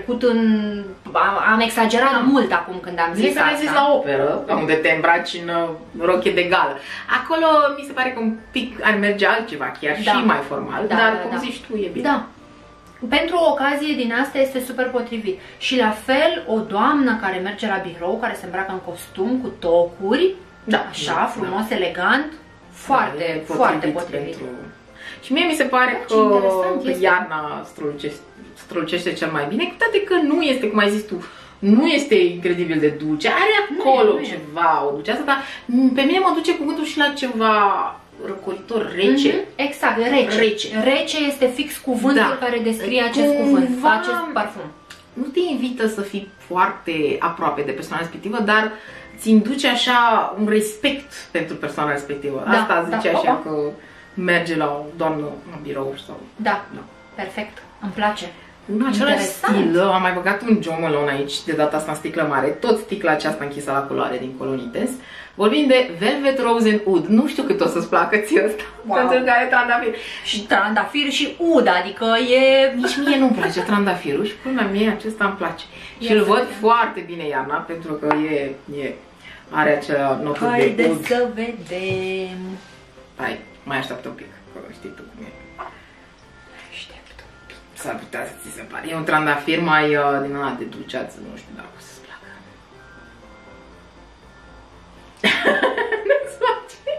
Am exagerat mult acum când am zis asta. Ai zis la operă, unde te îmbraci în rochie de gală. Acolo mi se pare că un pic ar merge altceva, chiar și mai formal, dar cum zici tu, e bine. Da. Pentru o ocazie din asta este super potrivit. Și la fel, o doamnă care merge la birou, care se îmbracă în costum, cu tocuri, așa, frumos, elegant, foarte, foarte potrivit. Și mie mi se pare că iarna strălucește cel mai bine, cu toate că nu este, cum ai zis tu, nu este incredibil de dulce, are acolo ceva, o dulceață, dar pe mine mă duce cuvântul și la ceva răcoritor, rece. Exact, rece. Rece este fix cuvântul care descrie acest cuvânt, acest parfum. Nu te invită să fii foarte aproape de persoana respectivă, dar ți induce așa un respect pentru persoana respectivă. Asta zice așa că merge la o doamnă la birou sau... Da, perfect, îmi place. În același stil, am mai băgat un Jo Malone aici, de data asta în sticlă mare, tot sticla aceasta închisă la culoare din Color Intense. Vorbim de Velvet Rose and Oud. Nu știu cât o să-ți placă ție ăsta, pentru că are trandafir. Și trandafir și ud, adică e... Nici mie nu-mi place trandafirul și până mie acesta îmi place. Și îl văd foarte bine iarna, pentru că are acea notă de ud. Haideți să vedem. Hai, mai așteaptă un pic, că știi tu cum e. S-ar putea să ți se pare. E un trandafir mai din ăla de dulceață, nu știu dacă o să-ți placă. Nu-ți place?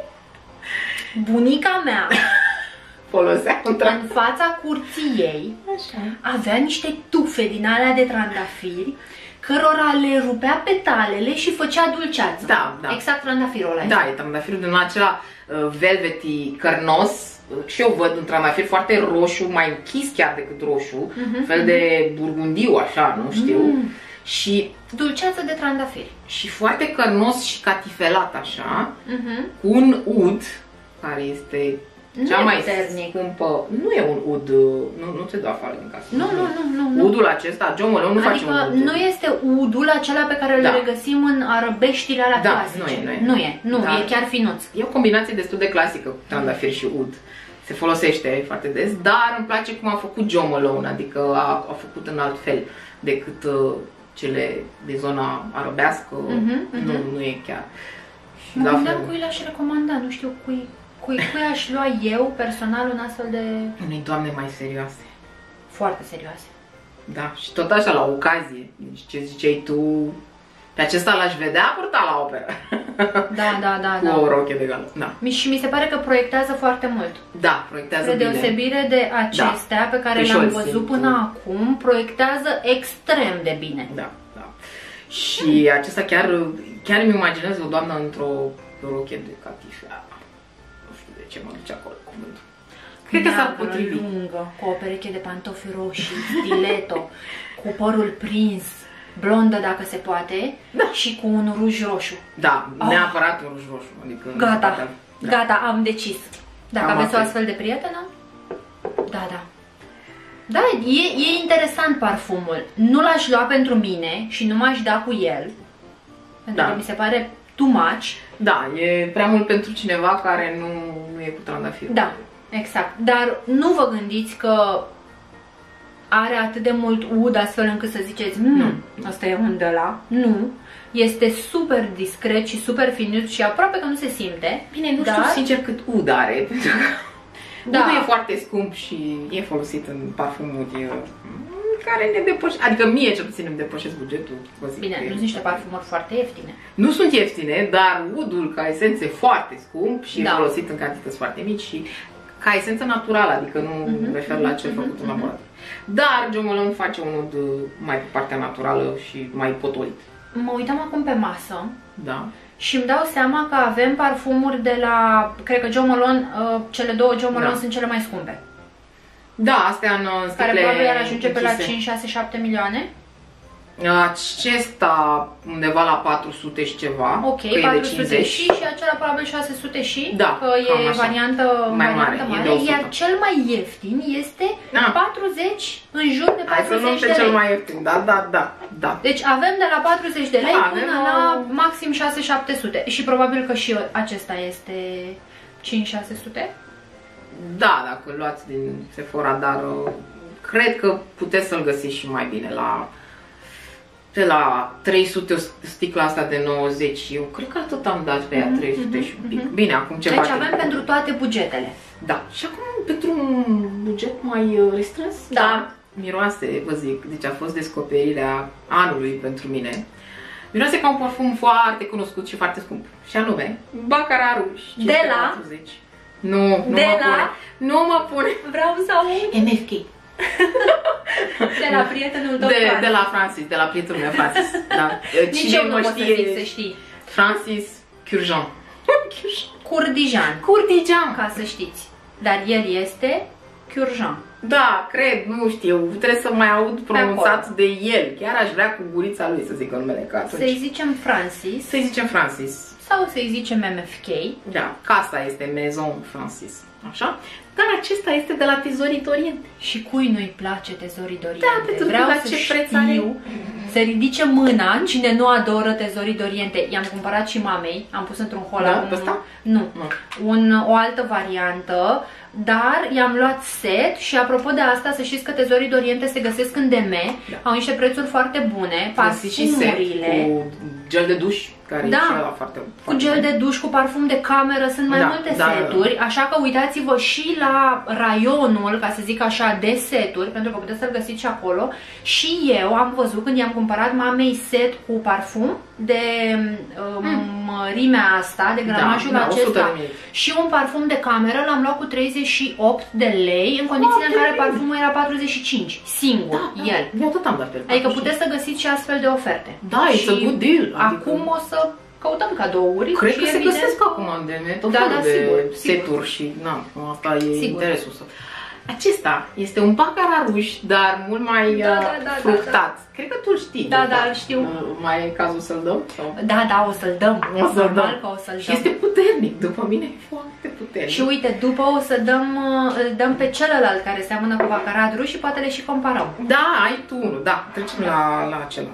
Bunica mea folosea un în fața curții ei avea niște tufe din alea de trandafiri cărora le rupea petalele și făcea dulceață. Da. Exact trandafirul ăla. Da, e trandafirul din acela velvety, cărnos. Și eu văd un trandafir foarte roșu, mai închis chiar decât roșu, un fel de burgundiu așa, nu știu. Și dulceață de trandafiri. Și foarte cărnos și catifelat așa, cu un ud care este cea mai scumpă. Nu e un ud, nu te dă afară din casă. Nu. Udul acesta, Jo Malone nu face un ud. Nu este udul acela pe care îl regăsim în arabeștile alea clasice. Nu, e chiar finuț. E o combinație destul de clasică cu trandafir și ud. Se folosește foarte des, dar îmi place cum a făcut Jo Malone, adică a făcut în alt fel decât cele de zona arabească. Nu e chiar. Mă gândeam cui l-aș recomanda, nu știu cui aș lua eu personal un astfel de... Unei doamne mai serioase. Foarte serioase. Da, și tot așa la ocazie. Deci ce ziceai tu, pe acesta l-aș vedea purta la operă. Da. Cu o roche de gală. Și mi se pare că proiectează foarte mult. Da, proiectează bine. Spre deosebire de acestea pe care le-am văzut până acum, proiectează extrem de bine. Da. Și acesta chiar îmi imaginez o doamnă într-o roche de catifea. Nu știu de ce mă duce acolo cuvântul. Cred că s-ar potrivi. Lungă, cu o pereche de pantofi roșii, stiletto, cu părul prins, blondă dacă se poate, și cu un ruj roșu. Da, neapărat un ruj roșu. Adică Gata, am decis. Dacă aveți o astfel de prietenă? Da. Da, e interesant parfumul. Nu l-aș lua pentru mine și nu m-aș da cu el, pentru că mi se pare too much. Da, e prea mult pentru cineva care nu e cu trandafir. Da, exact. Dar nu vă gândiți că are atât de mult ud astfel încât să ziceți asta e un de ăla. Nu. Este super discret și super finuț și aproape că nu se simte. Bine, nu știu sincer cât ud are, pentru că udul e foarte scump și e folosit în parfumuri care ne depășesc, adică mie cel puțin îmi depășesc bugetul. Bine, nu sunt niște parfumuri foarte ieftine. Nu sunt ieftine, dar udul ca esență e foarte scump și e folosit în cantități foarte mici și ca esență naturală, adică nu refer la cel făcut în laborator. Dar Jo Malone face un ud mai pe partea naturală și mai potolit. Mă uitam acum pe masă. Da. Și îmi dau seama că avem parfumuri de la, cred că Jo Malone, cele două Jo Malone sunt cele mai scumpe. Da, astea în sticle care probabil ar ajunge pe la 5, 6, 7 milioane. Acesta undeva la 400 și ceva. Ok, 400 și acela probabil 600 și, că e variantă mai mare. Iar cel mai ieftin este 40, în jur de 40 de lei. Cel mai ieftin, da. Deci avem de la 40 de lei până la maxim 6-700. Și probabil că și acesta este 5-600. Da, dacă luați din Sephora, dar cred că puteți să-l găsiți și mai bine pe la 300 sticla asta de 90. Eu cred că tot am dat pe ea 300 și un pic. Bine, acum ceva. Deci avem pentru toate bugetele. Da. Și acum pentru un buget mai restrâns, miroase, vă zic, deci a fost descoperirea anului pentru mine. Miroase ca un parfum foarte cunoscut și foarte scump. Și anume, Baccarat Rouge. De la? 40. Nu mă pune. Vreau să aud. MFK. De la prietenul tău, de la Francis, de la prietenul meu Francis. Da. Nici eu nu pot să zic, să știi. Francis Kurkdjian. Kurkdjian, ca să știți. Dar el este Kurkdjian. Da, cred, nu știu, trebuie să mai aud pronunțat de el. Chiar aș vrea cu gurița lui să zică numele, că atunci... Să-i zicem Francis. Să-i zicem Francis. Sau să-i zicem MFK. Da, casa este Maison Francis. Așa? Dar acesta este de la Tezorii d'Orient. Și cui nu-i place Tezorii d'Orient? Da, pentru că la ce preț are? Să ridice mâna cine nu adoră Tezorii d'Orient. I-am cumpărat și mamei, am pus într-un hol. Nu. O altă variantă, dar i-am luat set și apropo de asta, să știți că Tezorii d'Orient se găsesc în DM, au niște prețuri foarte bune, parfumurile. Cu gel de duș, care e și ăla foarte cu gel de duș, cu parfum de cameră, sunt mai multe seturi, așa că uitați-vă și la raionul, ca să zic așa, de seturi, pentru că puteți să-l găsiți și acolo. Și eu am văzut când i-am cumpărat mamei set cu parfum de mărimea asta, de gramajul acesta, și un parfum de cameră, l-am luat cu 38 de lei, în condițiile în care parfumul era 45, singur, el. Eu tot am dat pe el. Adică puteți să găsiți și astfel de oferte. Da, e a good deal. Acum o să căutăm cadouri. Cred că se găsesc acum în DM tot felul de seturi și asta e interesul său. Acesta este un Baccarat Rouge, dar mult mai fructat. Cred că tu îl știi. Da, îl știu. Mai e cazul să-l dăm? Da, o să-l dăm. Normal că o să-l dăm. Și este puternic, după mine e foarte puternic. Și uite, după o să dăm pe celălalt care seamănă cu Baccarat Rouge și poate le și comparăm. Da, ai tu unul, da. Trecem la celălalt.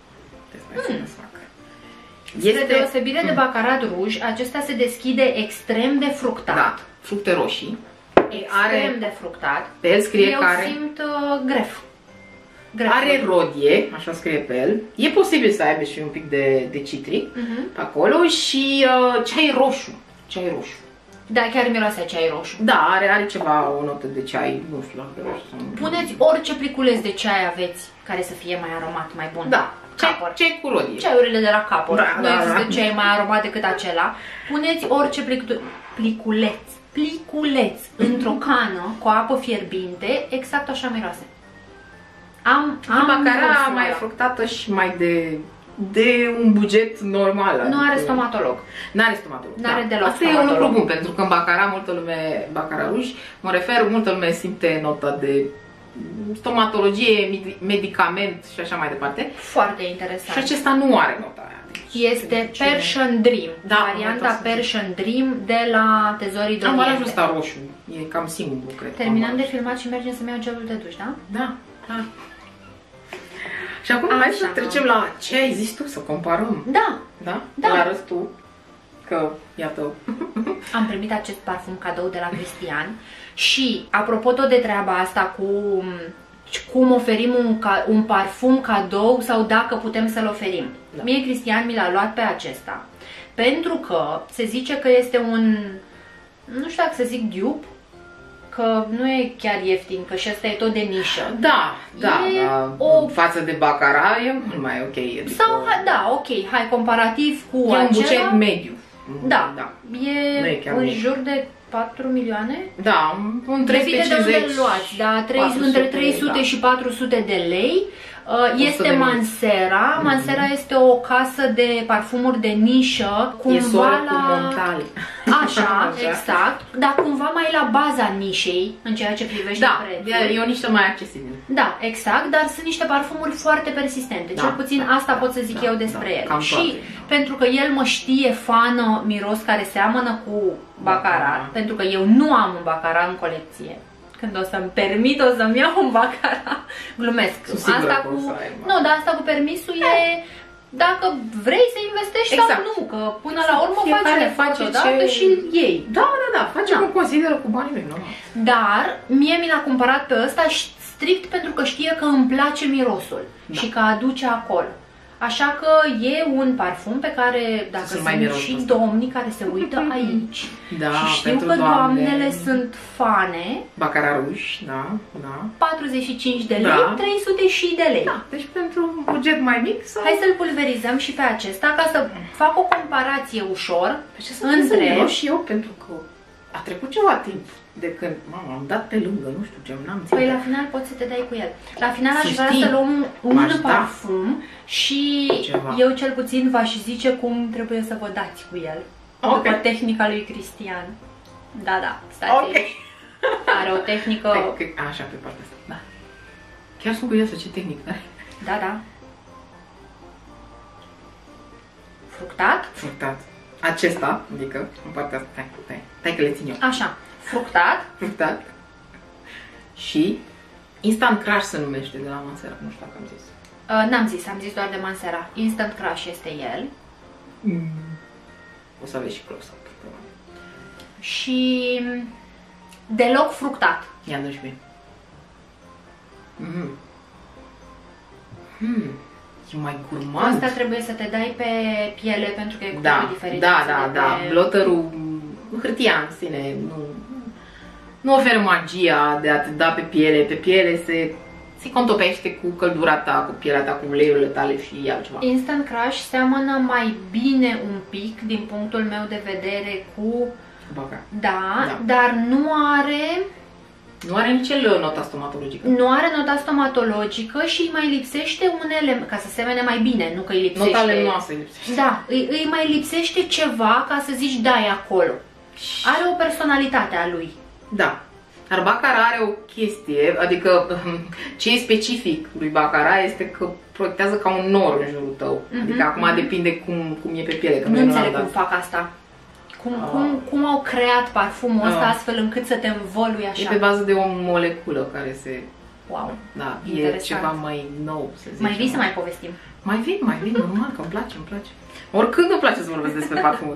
Spre deosebire de Baccarat Rouge, acesta se deschide extrem de fructat. Da, fructe roșii. Extrem de fructat. Pe el scrie eu care... simt gref. Are rodie, așa scrie pe el. E posibil să aibă și un pic de citric acolo și ceai roșu. Ceai roșu. Da, chiar miroase ceai roșu. Da, are ceva, o notă de ceai, nu știu dacă roșu. Puneți orice pliculeț de ceai aveți care să fie mai aromat, mai bun. Da. Ceai cu rodie. Ceaiurile de la Capor. Nu există ceai mai aromat decât acela. Puneți orice pliculeț într-o cană cu apă fierbinte, exact așa miroase. Am Baccarat mai fructată și mai de un buget normal. Nu are stomatolog. N-are stomatolog. N-are deloc asta stomatolog. E un lucru bun, pentru că în Baccarat Baccarat Rouge, mă refer, multă lume simte nota de stomatologie, medicament și așa mai departe. Foarte interesant. Și acesta nu are nota aia. Este Persian Dream, varianta Persian Dream de la Tezorii d'Orient. Ambalajul ăsta roșu, e cam simplu, cred. Terminăm de filmat și mergem să-mi iau gelul de duș, da? Da. Și acum hai să trecem la ce ai zis tu, să comparăm. Da. La arăți tu, că iată. Am primit acest parfum cadou de la Cristian și apropo tot de treaba asta cu cum oferim un parfum cadou sau dacă putem să-l oferim. Mie Cristian mi l-a luat pe acesta pentru că se zice că este un, nu știu dacă să zic dupe, că nu e chiar ieftin, că și asta e tot de nișă. Da, față de Baccarat e mult mai ok. Adică... Sau, ok, hai, comparativ cu acela. E un buget mediu. Da, e în jur de 4 milioane? Da, un 350. De unde luați, da, între 300 și 400 de lei. Este Mansera. Mansera este o casă de parfumuri de nișă, cumva Montale. Așa, exact, dar cumva mai la baza nișei în ceea ce privește prețul. E o nișă mai accesibilă. Da, exact, dar sunt niște parfumuri foarte persistente. Cel puțin asta pot să zic eu despre ele. Și pentru că el mă știe fană miros care seamănă cu Baccarat, pentru că eu nu am un Baccarat în colecție. Când o să-mi permit, o să-mi iau un Baccarat. Glumesc. Asta cu... Nu, dar asta cu permisul e... Dacă vrei să investești sau nu, că până la urmă faci odată și iei. Da, face cum consideră cu banii mei, nu? Dar mie mi l-a cumpărat pe ăsta strict pentru că știe că îmi place mirosul și că aduce acolo. Așa că e un parfum pe care, dacă sunt și domnii care se uită aici, da, și știu că doamnele sunt fane, bacararuși, da, da. 45 de lei, 300 și de lei. Da, deci pentru un buget mai mic sau... Hai să-l pulverizăm și pe acesta ca să fac o comparație ușor între... și eu, pentru că a trecut ceva timp de când, mama, am dat pe lângă, nu știu ce, n-am ținut. Păi la final poți să te dai cu el. La final aș vrea să luăm un parfum și eu cel puțin v-aș zice cum trebuie să vă dați cu el. După tehnica lui Cristian. Da, da, stați aici. Are o tehnică... Așa, pe partea asta, da. Chiar sunt curioasă ce tehnică are. Da, da. Fructat. Fructat. Acesta, adică, în partea asta, stai că le țin eu. Așa, fructat. Fructat. Și Instant Crush se numește de la Mansera, nu știu dacă am zis. N-am zis, am zis doar de Mansera. Instant Crush este el. O să aveți și close-up. Și deloc fructat. Ia dă-și bine. E mai gurmand. Asta trebuie să te dai pe piele pentru că e cu totul diferit. Da. Blotterul, hârtia în sine, nu oferă magia de a te da pe piele. Pe piele se contopește cu căldura ta, cu pielea ta, cu uleiurile tale și altceva. Instant Crush seamănă mai bine un pic, din punctul meu de vedere, cu... Da, dar nu are... Nu are nici el nota stomatologică. Nu are nota stomatologică și îi mai lipsește unele, ca să semene mai bine, nu că îi lipsește... Nota lemnoasă îi lipsește. Da, îi mai lipsește ceva ca să zici, da, e acolo. Are o personalitate a lui. Da. Dar Baccarat are o chestie, adică ce e specific lui Baccarat este că proiectează ca un nor în jurul tău. Adică acum depinde cum e pe piele. Că nu înțeleg cum fac asta. Cum au creat parfumul ăsta astfel încât să te învălui așa? E pe bază de o moleculă care se... Wow, da, e ceva mai nou, să zic. Mai vii să mai povestim? Mai vin, normal, că îmi place. Oricând îmi place să vorbesc despre parfumuri.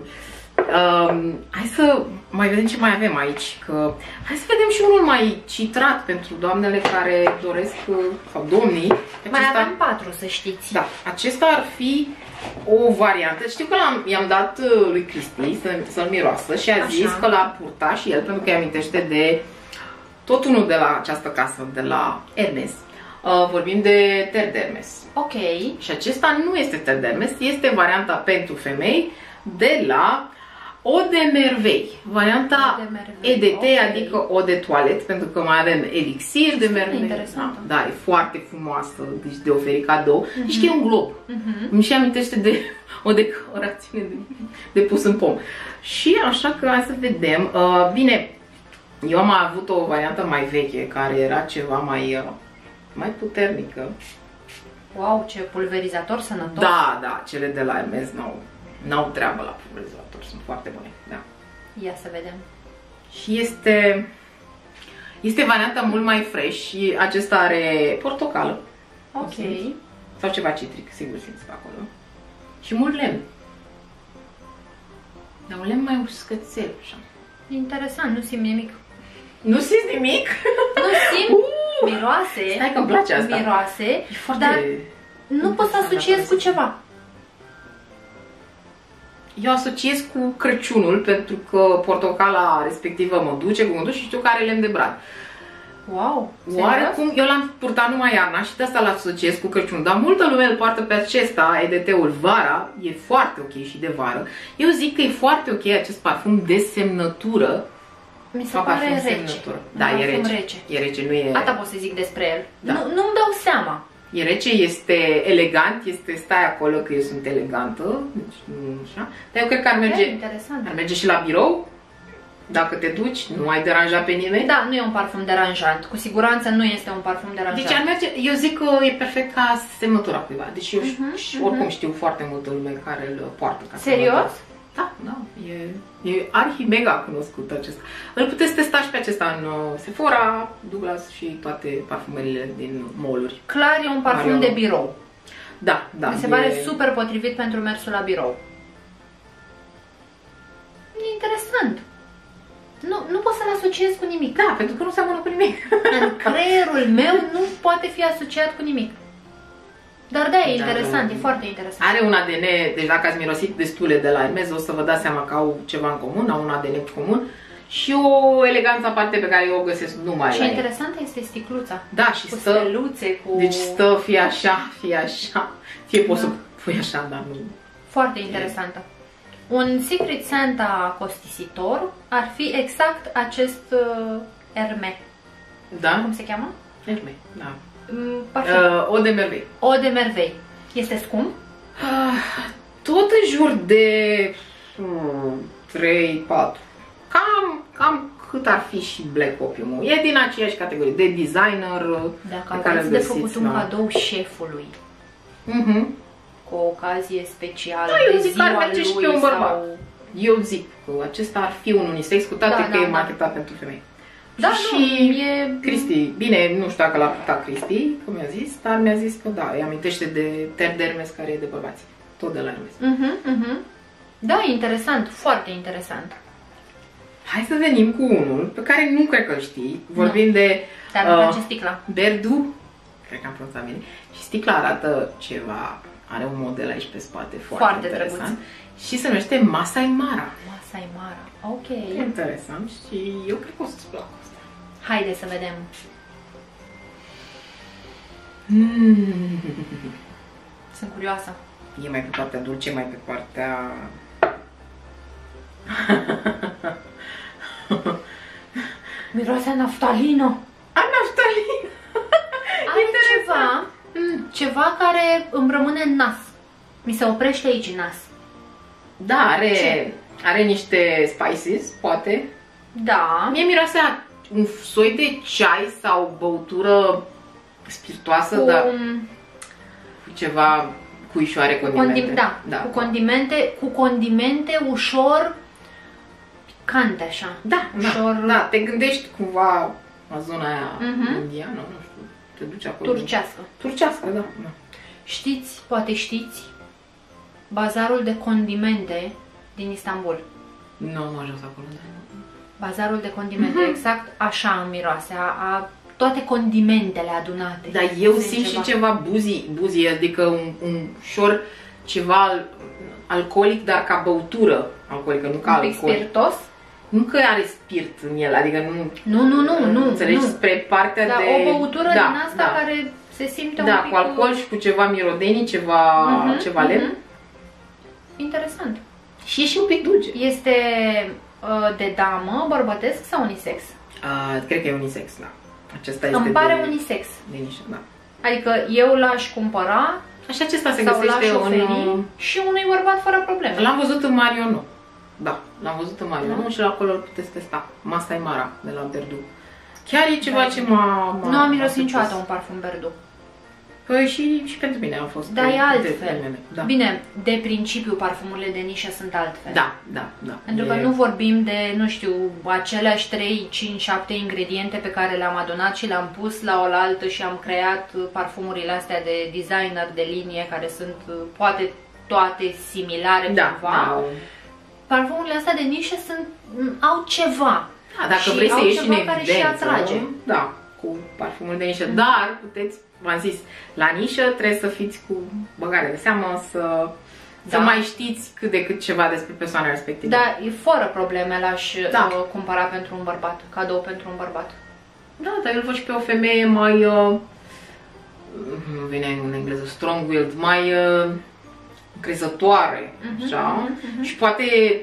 Hai să mai vedem ce mai avem aici. Hai să vedem și unul mai citrat pentru doamnele care doresc, sau domnii. Mai avem 4, să știți. Da, acesta ar fi o variantă. Știu că i-am dat lui Cristi să-l miroasă și a zis că l-a purtat și el, pentru că îi amintește de tot unul de la această casă, de la Hermes. Vorbim de Terre d'Hermes. Ok. Și acesta nu este Terre d'Hermes, este varianta pentru femei de la Eau de Merveille. Varianta EDT, adică Eau de toalet, pentru că mai avem elixir de Merveille. Interesant. Da, e foarte frumoasă, deci de oferit cadou. Deci că e un glob. Îmi și amintește de o decorațiune de pus în pom. Și așa că hai să vedem. Bine, eu am avut o variantă mai veche, care era ceva mai puternică. Wow, ce pulverizator sănătos. Da, cele de la Hermes n-au treabă la pulverizator, sunt foarte bune, da. Ia să vedem. Și este varianta mult mai fresh și acesta are portocală. Ok. Sau ceva citric, sigur simți pe acolo. Și mult lemn. Dar un lemn mai uscățel, așa. Interesant, nu simt nimic. Nu simți nimic? Nu simt. Miroase. Stai că îmi place asta. Miroase, dar nu pot să asociez cu ceva. Eu asociez cu Crăciunul, pentru că portocala respectivă mă duce cu și știu că are lemn de brad. Wow! Oarecum, eu l-am purtat numai iarna și de asta l asociez cu Crăciunul. Dar multă lume îl poartă pe acesta, EDT-ul, vara. E foarte ok și de vară. Eu zic că e foarte ok acest parfum de semnătură. Mi se pare rece. Da, e rece. E rece, nu e... Asta pot să zic despre el. Da. Nu-mi dau seama. E rece, este elegant, stai acolo că eu sunt elegantă, deci nu așa. Dar eu cred că ar merge și la birou, dacă te duci, nu ai deranja pe nimeni. Da, nu e un parfum deranjant, cu siguranță nu este un parfum deranjant. Deci ar merge, eu zic că e perfect ca semnătura cuiva, deci eu oricum știu foarte multă lume care îl poartă. Serios? Da, e arhi-mega cunoscut acesta. Îl puteți testa și pe acesta în Sephora, Douglas și toate parfumeriile din mall-uri. Clar e un parfum de birou. Da. Mi se pare super potrivit pentru mersul la birou. E interesant. Nu pot să-l asociez cu nimic. Da, pentru că nu seamănă cu nimic. În creierul meu nu poate fi asociat cu nimic. Dar da, e interesant, e foarte interesant. Are un ADN, deci dacă ați mirosit destule de la Hermes, o să vă dați seama că au ceva în comun, au un ADN comun și o eleganță aparte pe care eu o găsesc numai și la interesantă este sticluța. Da, și cu stă, steluțe, cu... deci stă fie așa, fie poți să pui așa, dar nu... Foarte interesantă. Un Secret Santa costisitor ar fi exact acest Hermès. Da? Cum se cheamă? Hermès, da. Eau de Merveille. Eau de Merveille. Este scump? Tot în jur de 3-4. Cam cât ar fi și Black Opium. E din aceeași categorie, de designer. Dacă aveți de făcut un cadou șefului cu o ocazie specială, eu de zic că ar ziua merge și lui pe un bărbat. sau... Eu zic că acesta ar fi un unisex, cu toate că e marketat pentru femei. Da, și e... Cristi, bine, nu știu dacă l-a purtat Cristi, cum mi-a zis, dar mi-a zis că da, îi amintește de Terre d'Hermes, care e de bărbați. Tot de la Hermes. Da, interesant, foarte interesant. Hai să venim cu unul pe care nu cred că îl știi. Vorbim de sticla. Berdu, cred că am pronunțat bine. Și sticla arată ceva, are un model aici pe spate foarte interesant. Drăguț. Și se numește Masai Mara. Masai Mara, ok. E interesant și eu cred că o să-ți placă asta. Haide să vedem. Sunt curioasă. E mai pe partea dulce, mai pe partea... Miroase a naftalină. A naftalină. Are ceva care îmi rămâne în nas. Mi se oprește aici în nas. Da, are niște spices, poate. Da. Mie miroase a un soi de ceai sau băutură spiritoasă, dar cu ceva cuișoare, condimente. Cu condimente ușor picante, așa. Da, ușor. Da, te gândești cumva la zona aia indiană, nu știu, te duci acolo. Turcească, da. Poate știți, bazarul de condimente din Istanbul. Nu am ajuns acolo. Bazarul de condimente, exact așa îmi miroase, a toate condimentele adunate. Dar eu simt și ceva buzie, adică un ușor ceva alcoolic, dar ca băutură alcoolică, nu ca alcool. Un pic spiritos? Nu că are spirit în el, adică nu. Înțelegi, spre partea de... o băutură din asta care se simte un pic... cu alcool și cu ceva mirodenii, ceva lemn. Interesant. Și e și un pic dulce. Este de damă, bărbătesc sau unisex? Cred că e unisex, da. Acesta este îmi pare unisex. De nișă, da. Adică eu l-aș cumpăra și acesta se găsește și unui bărbat fără probleme. L-am văzut în Marionu. Da, l-am văzut în Marionu și acolo îl puteți testa. Masai Mara de la Berdu. Chiar e ceva ce m-a... Nu am mirosit niciodată un parfum Berdu. Păi și pentru mine a fost. Dar e altfel. Bine, de principiu parfumurile de nișă sunt altfel. Da. Pentru că nu vorbim de, nu știu, aceleași 3, 5, 7 ingrediente pe care le-am adunat și le-am pus la oaltă și am creat parfumurile astea de designer, de linie, care sunt poate toate similare cumva. Parfumurile astea de nișă au ceva. Da, dacă vrei să ieși în evidență, da, cu parfumul de nișă, dar puteți, v-am zis, la nișă trebuie să fiți cu băgare de seamă, să mai știți cât de cât ceva despre persoana respectivă. Da, fără probleme l-aș cumpăra pentru un bărbat, cadou pentru un bărbat. Da, dar eu îl văd și pe o femeie mai, nu vine în engleză, strong-willed, mai crezătoare, așa, și poate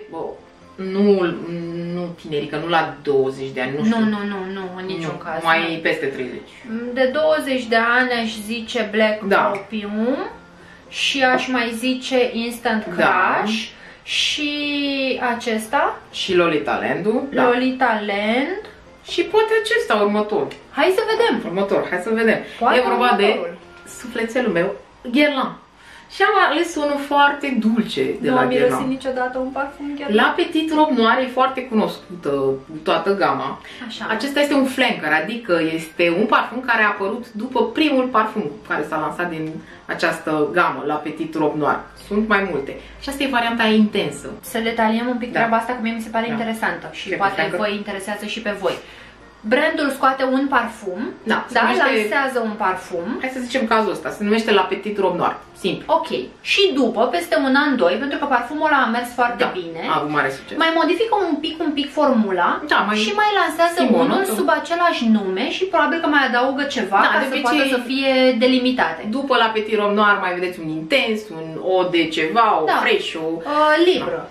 nu tinerică, nu la 20 de ani, nu știu. Nu, în niciun caz. Mai peste 30. De 20 de ani aș zice Black Opium și aș mai zice Instant Crush și acesta. Și Lolita Land-ul. Lolita Land. Și poate acesta următor. Hai să vedem. Hai să vedem. Poate e vorba de sufletelul meu, Guerlain. Și am ales unul foarte dulce de la Guerlain. Nu am mirosit niciodată un parfum Guerlain. La Petit Robe Noir e foarte cunoscută toată gama. Așa. Acesta este un flanker, adică este un parfum care a apărut după primul parfum care s-a lansat din această gamă, la Petit Robe Noir. Sunt mai multe. Și asta e varianta intensă. Să detaliem un pic treaba asta, că mie mi se pare interesantă și poate vă interesează și pe voi. brandul scoate un parfum, da, lansează un parfum. Hai să zicem cazul ăsta, se numește La Petit Robe Noir, simplu. Ok. Și după, peste un an, doi, pentru că parfumul ăla a mers foarte bine, a avut mare succes. mai modifică un pic formula și mai lansează unul sub același nume și probabil că mai adaugă ceva ca să poată să fie delimitate. După La Petit Robe Noir mai vedeți un intens, un o de ceva, o fresh, o... libră.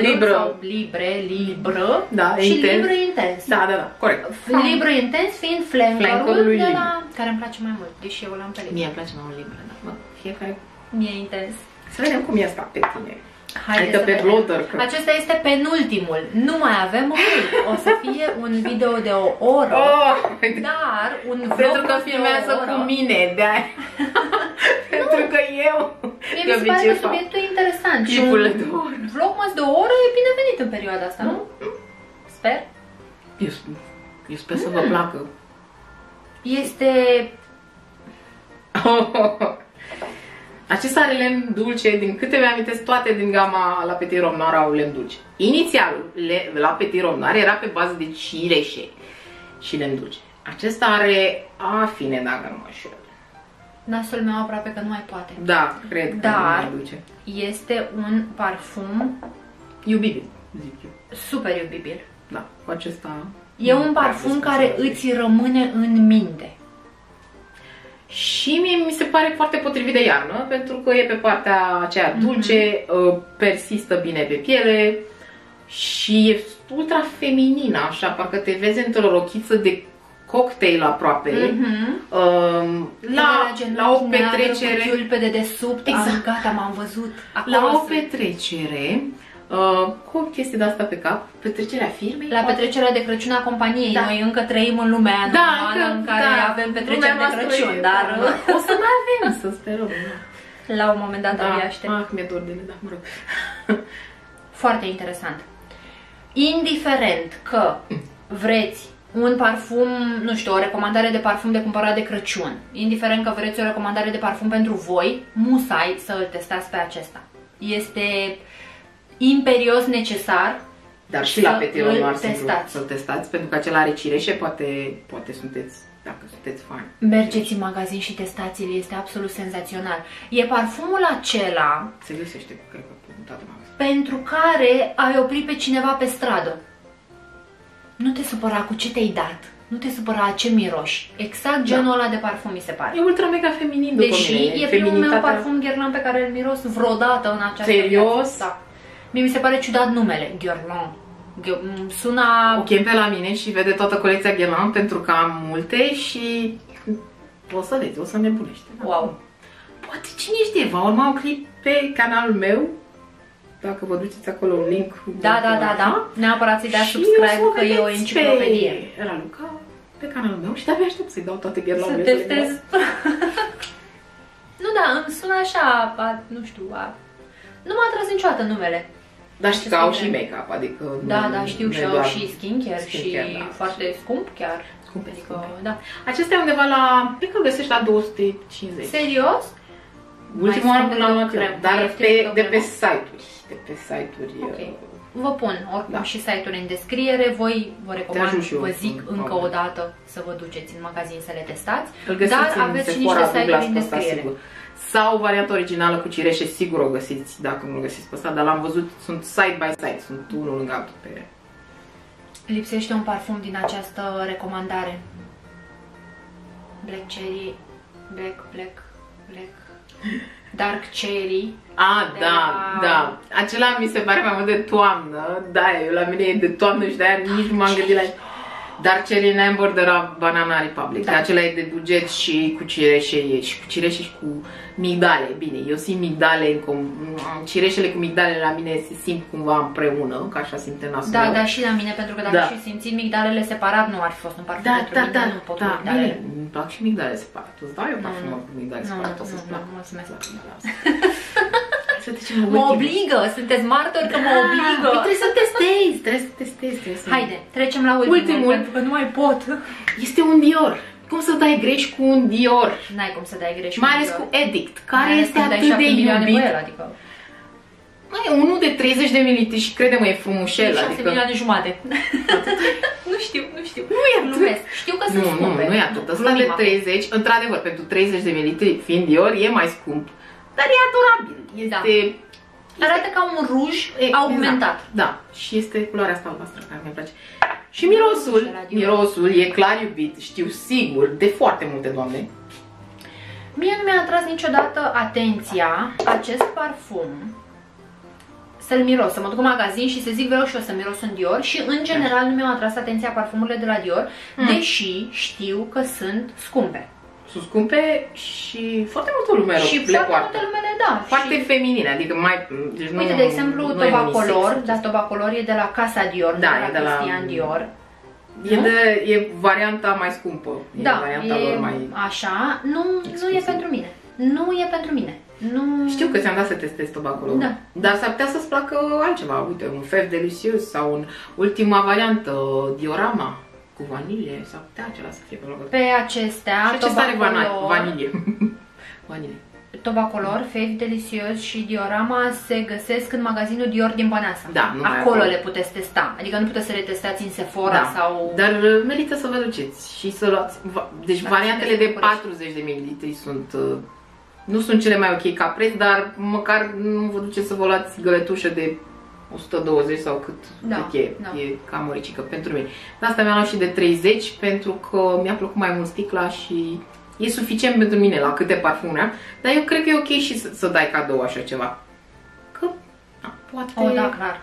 Da, și libră intens. Da, corect. Libră intens fiind flankerul de la... care îmi place mai mult, deși eu l-am pe libră. Mie îmi place mai mult libră, da. Fiecare... Mie intens. Să vedem cum e asta pe tine. Adică pe blotter. Acesta este penultimul. Nu mai avem mult. O să fie un video de o oră. Dar un vlog pentru că filmează cu mine, de-aia. Pentru că eu... Mie mi se pare că subiectul e interesant. Și un vlogmas de o oră e binevenit în perioada asta, nu? Sper. Eu sper să vă placă. Este... Acesta are lemn dulce, din câte mi-amintesc, toate din gama La Petit Robe Noir au lemn dulce. Inițialul, La Petit Robe Noir era pe bază de cireșe și lemn dulce. Acesta are afine, dacă nu mă înșel. Nasul meu aproape că nu mai poate. Da, cred că nu mai duce. Este un parfum iubibil, zic eu. Super iubibil. Da, cu acesta... E un parfum care îți rămâne în minte. Și mie mi se pare foarte potrivit de iarnă, pentru că e pe partea aceea dulce, persistă bine pe piele și e ultra feminină, așa, parcă te vezi într-o rochiță de cocktail aproape. La o petrecere... Cu pe dedesubt, exact. Gata, m-am văzut. La o petrecere... cu o chestie de asta pe cap, petrecerea firmei. La petrecerea de Crăciun a companiei. Noi încă trăim în lumea normală în care avem petreceri de Crăciun, dar o să mai avem, să sperăm. La un moment dat abia aștept. Mi-e dor de ele, mă rog. Foarte interesant. Indiferent că vreți un parfum, nu știu, o recomandare de parfum de cumpărat de Crăciun, indiferent că vreți o recomandare de parfum pentru voi, musai să îl testați pe acesta. Este imperios necesar. Dar și La Petit Robe Noir să-l testați, pentru că acela are cireșe, poate sunteți, dacă sunteți fani. Mergeți în magazin și testați-l, este absolut senzațional. E parfumul acela... Se găsește, cred că, în toată magazin. Pentru care ai oprit pe cineva pe stradă. Nu te supăra cu ce te-ai dat. Nu te supăra ce miroși. Exact genul ăla de parfum, mi se pare. E ultra mega feminin după mine. Deși e primul meu parfum Guerlain pe care îl miros vreodată în această Serios? Da. Mie mi se pare ciudat numele, Guerlain. Suna... O chem pe la mine și vede toată colecția Guerlain pentru că am multe și o să vezi, o să nebunește. Wow! Poate cine știe, va urma un clip pe canalul meu. Dacă vă duceți acolo un link. Da. Neapărat să-i dea subscribe că e o enciclopedie. Raluca pe canalul meu și de-abia aștept să-i dau toate Guerlain-urile. Să testez. Nu, da, îmi sună așa, nu știu, nu m-a atras niciodată numele. Dar știi că au și make-up, adică... Da, știu și au și skincare și foarte scump chiar. Scump, adică, da. Acesta e undeva la... cred că îl găsești la 250. Serios? Ultima oară până la dar de pe site-uri. De pe site-uri... Okay. Vă pun oricum și site-uri în descriere. Voi vă recomand, vă zic încă o dată să vă duceți în magazin să le testați. Dar aveți și niște site-uri în descriere. Sau varianta originală cu cireșe, sigur o găsiți, dacă nu o găsiți pe ăsta, dar l-am văzut, sunt side by side, sunt unul lângă altul pe... Lipsește un parfum din această recomandare. Black Cherry, Black, Dark Cherry. Da. Acela mi se pare mai mult de toamnă, la mine e de toamnă și de-aia nici nu m-am gândit la... Dark Cherry Amber de la Banana Republic. Da. Acela e de buget și cu cireșe și cu migdale. Bine, eu simt migdale, cireșele cu migdale la mine se simt cumva împreună, ca așa simte nasul meu. Da, și la mine, pentru că dacă și simțit migdalele separat, nu ar fi fost un parfum pentru mine, nu pot cu migdale. Bine, îmi plac și migdale separat. Îți dau eu parfum cu migdale separat, o să-ți placă. Mulțumesc. Mă obligă, sunteți martori că mă obligă. Trebuie să testezi. Haide, trecem la ultimul, pentru că nu mai pot. Este un Dior. Cum să dai greș cu un Dior? N-ai cum să dai greș. Mai ales cu Addict, care este atât de iubit. E unul de 30 de mililitri și crede-mă, e frumușel. 6 adică... milioane jumate. Nu știu. Nu e atât. Știu că sunt scumpe. Nu e atât. Ăsta de 30, într-adevăr, pentru 30 de mililitri, fiind Dior, e mai scump. Dar e adorabil. Este... Arată ca un ruj augmentat. Da, și este culoarea asta albastră care mi-e place. Și mirosul e clar iubit, știu sigur, de foarte multe doamne. Mie nu mi-a atras niciodată atenția acest parfum să-l miros, să mă duc în magazin și să zic vreau și eu să miros un Dior și în general nu mi-au atras atenția parfumurile de la Dior, deși știu că sunt scumpe. Sunt scumpe și foarte multă lume și le foarte poartă. multă lume le da. Foarte feminine, adică mai... Deci uite, de exemplu, Tobacolor, dar Tobacolor e de la Casa Dior, de la Christian Dior. E varianta mai scumpă. Da, varianta lor mai așa. Nu e pentru mine. Nu e pentru mine. Nu... Știu că ți-am dat să testezi Tobacolor. Da. Dar s-ar putea să-ți placă altceva. Uite, un Fève Delicieux sau un ultima variantă, Diorama cu vanilie. S-ar putea acela să fie pe locul. Pe acestea, și acesta are vanilie. Vanilie. Tobacolor, Fève Delicieux și Diorama se găsesc în magazinul Dior din Băneasa. Da, acolo le puteți testa. Adică nu puteți să le testați în Sephora sau... Dar merită să vă duceți și să luați. Deci variantele de 40 de mililitri sunt... Nu sunt cele mai ok ca preț, dar măcar nu vă duceți să vă luați găletușă de 120 sau cât e. E cam măricică pentru mine. De asta mi-am luat și de 30 pentru că mi-a plăcut mai mult sticla și... E suficient pentru mine la câte parfumuri am, dar eu cred că e ok și să dai cadou așa ceva. Că, poate... da, clar.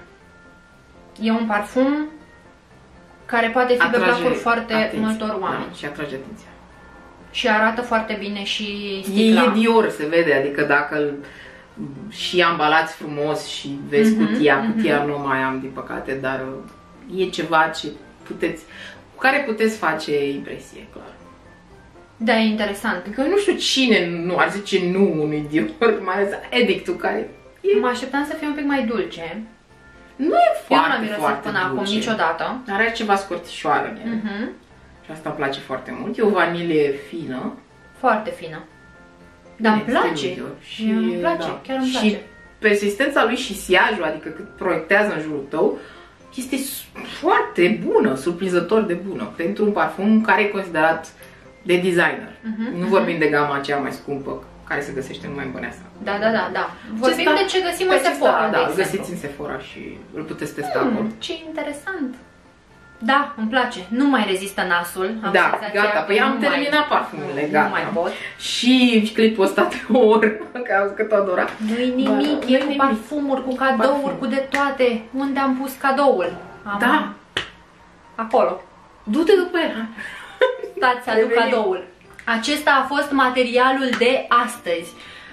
E un parfum care poate fi pe placul foarte multor oameni. Da, și atrage atenția. Și arată foarte bine și sticla. E Dior, se vede, adică dacă îl și ambalați frumos și vezi cutia nu mai am, din păcate, dar e ceva ce puteți, cu care puteți face impresie, clar. Da, e interesant. Că nu știu cine nu ar zice nu unui Dior, mai ales Addictul, care mă așteptam să fie un pic mai dulce. Nu e foarte, eu nu l-am mirosit până acum niciodată. Dar are ceva scorțișoară în el. Și asta îmi place foarte mult. E o vanilie fină. Foarte fină. Dar îmi place. Și îmi place, chiar îmi place. Și persistența lui și siajul, adică cât proiectează în jurul tău, este foarte bună, surprinzător de bună. Pentru un parfum care e considerat de designer. Nu vorbim de gama aceea mai scumpă care se găsește numai în Băneasa. Da. Vorbim de ce găsim în Sephora, da, îl găsiți în Sephora și îl puteți testa acolo. Ce interesant. Da, îmi place. Nu mai rezistă nasul. Da, gata. Păi am terminat parfumurile, gata. Nu mai pot. Și clipul ăsta pe o oră, că am zis că tot adora. Nu-i nimic, e cu parfumuri, cu cadouri, cu de toate. Unde am pus cadoul? Da. Acolo. Du-te după el. Stați să aduc cadoul. Acesta a fost materialul de astăzi.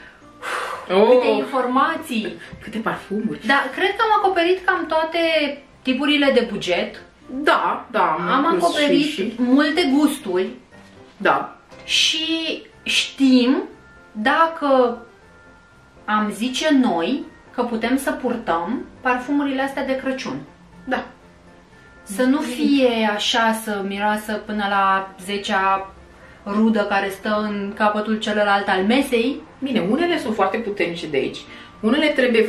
Câte informații. Câte parfumuri. Da, cred că am acoperit cam toate tipurile de buget. Da. Am acoperit multe gusturi. Da. Și știm, dacă am zice noi, că putem să purtăm parfumurile astea de Crăciun. Da. Să nu fie așa, să miroasă până la 10-a rudă care stă în capătul celălalt al mesei. Bine, unele sunt foarte puternice de aici. Unele trebuie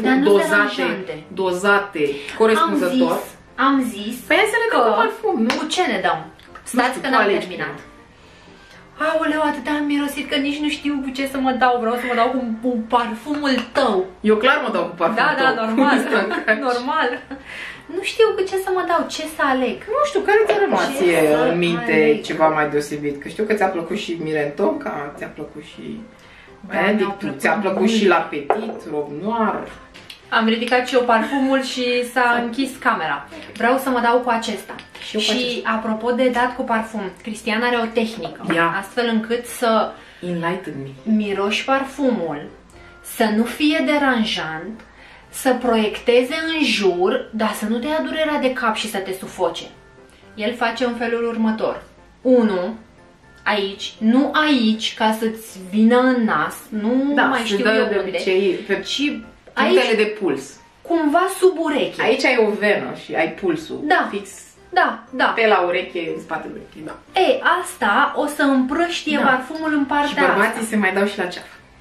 dozate corespunzător. Am zis păi să le dăm cu parfum, nu? Cu ce ne dăm? Stați că n-am terminat. Aoleu, atât am mirosit că nici nu știu cu ce să mă dau. Vreau să mă dau cu parfumul tău. Eu clar mă dau cu parfumul tău. Da, normal. Normal. Nu știu cu ce să mă dau, ce să aleg. Nu știu, care ți-a rămas în minte ceva mai deosebit? Că știu că ți-a plăcut și Mirentonca, ți-a plăcut și Addictul, ți-a plăcut și La Petit, Robe Noir. Am ridicat și eu parfumul și s-a închis camera. Vreau să mă dau cu acesta. Și apropo de dat cu parfum, Cristian are o tehnică, astfel încât să miroși parfumul, să nu fie deranjant, să proiecteze în jur, dar să nu te ia durerea de cap și să te sufoce. El face în felul următor. 1. Aici, nu aici, ca să-ți vină în nas, nu mai știu eu unde, ci punctele de puls. Cumva sub ureche. Aici ai o venă și ai pulsul fix. Da. Pe la ureche, în spatele urechii, Ei, asta o să împrăștie parfumul în partea asta. Și bărbații se mai dau și la ceafă.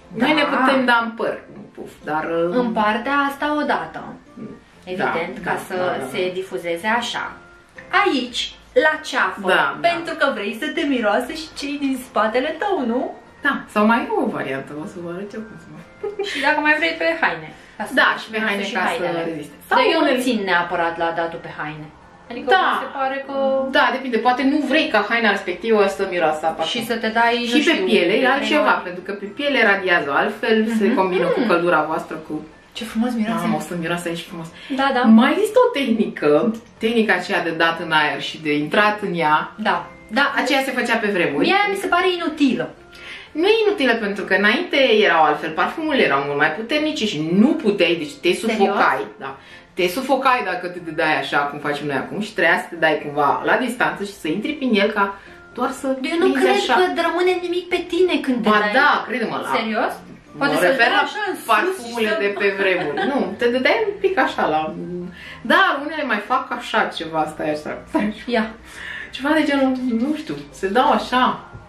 Noi ne putem da în păr, puf, dar... În partea asta odată, evident, Da, ca da, să da. se difuzeze așa. Aici, la ceafă, Da, da. pentru că vrei să te miroase și cei din spatele tău, nu? Da, sau mai e o variantă, o să vă arăt eu cum să mă... Și dacă mai vrei pe haine. Ca să Da, și pe miroase haine ca să hainele. reziste. Dar eu nu unele- țin neapărat la datul pe haine. Adică Da. mi se pare că... Da, depinde, poate nu vrei ca haina respectivă să miroasă a parfum. Și să te dai, Și nu pe știu, piele e altceva, cremă. pentru că pe piele radiază altfel, se combină cu căldura voastră, cu... Ce frumos miroase. Mamă, o să miroase aici frumos. Da, da. Mai există o tehnică, tehnica aceea de dat în aer și de intrat în ea, Da. Da, aceea se făcea pe vremuri. mie mi se pare inutilă. Nu e inutilă pentru că înainte erau altfel, parfumurile erau mult mai puternice și nu puteai, deci te sufocai, da. Te sufocai dacă te dai așa cum facem noi acum și trebuia să te dai cumva la distanță și să intri prin el ca doar să Eu nu prinzi cred așa. că rămâne nimic pe tine când te Ba dai. da, crede-mă la... Serios? Mă să refer dai la așa în sus parfumurile și să- de pe vremuri. Nu, te dădeai un pic așa la... Da, unele mai fac așa ceva, stai așa. Ia. Ceva de genul, nu știu, se dau așa,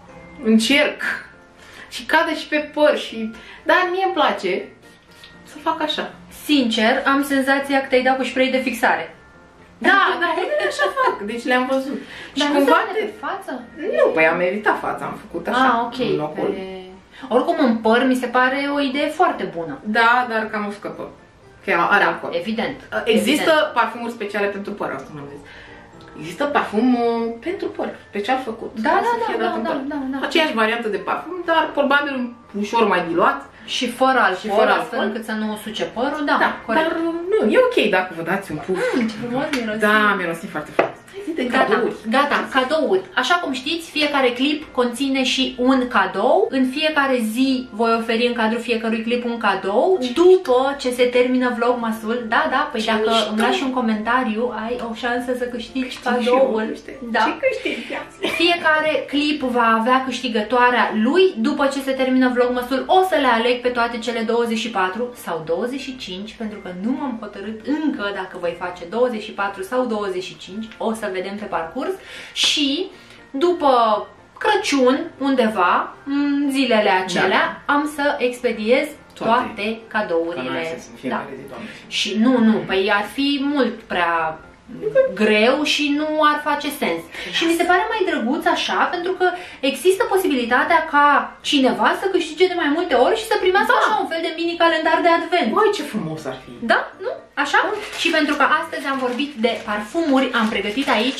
în cerc. Și cade și pe păr și... Dar mie îmi place să fac așa. Sincer, am senzația că te-ai dat cu spray de fixare. Da, da, unele așa fac, deci le-am văzut. Și Dar nu cumva se vede pe față? Nu, păi am evitat fața, am făcut așa, Ah, ok. în locul. Oricum în păr mi se pare o idee foarte bună. Da, dar cam o scăpă. Că are Da, alcool. evident. Există parfumuri speciale pentru păr, asta nu am zis. Există parfum pentru păr, special făcut. Da, ca da, să fie da, dat în da, păr. da, da. Aceeași variantă de parfum, dar probabil ușor mai diluat. Și fără alcool, Și fără astfel alcool. încât să nu suce părul, da, Da, corect. dar nu, e ok dacă vă dați un puf. Ce frumos miroase. Da, mirosim foarte frumos. Hai zi de Gata, cadouri. gata, cadouri. Așa cum știți, fiecare clip conține și un cadou. În fiecare zi voi oferi în cadrul fiecărui clip un cadou. După ce se termină vlogmasul, da, păi Ce dacă mișto. îmi lași un comentariu, ai o șansă să câștigi Și cadoul. eu, știi? Da. Ce câștigi? Fiecare clip va avea câștigătoarea lui. După ce se termină vlogmasul, o să le aleg pe toate cele 24 sau 25, pentru că nu m-am hotărât încă dacă voi face 24 sau 25. O să vedem pe parcurs. Și după Crăciun, undeva, în zilele acelea, am să expediez toate cadourile. Da. Și nu, păi ar fi mult prea greu și nu ar face sens. Și mi se pare mai drăguț așa, pentru că există posibilitatea ca cineva să câștige de mai multe ori și să primească așa un fel de mini calendar de advent. Băi, ce frumos ar fi. Da? Nu? Așa? Și pentru că astăzi am vorbit de parfumuri, am pregătit aici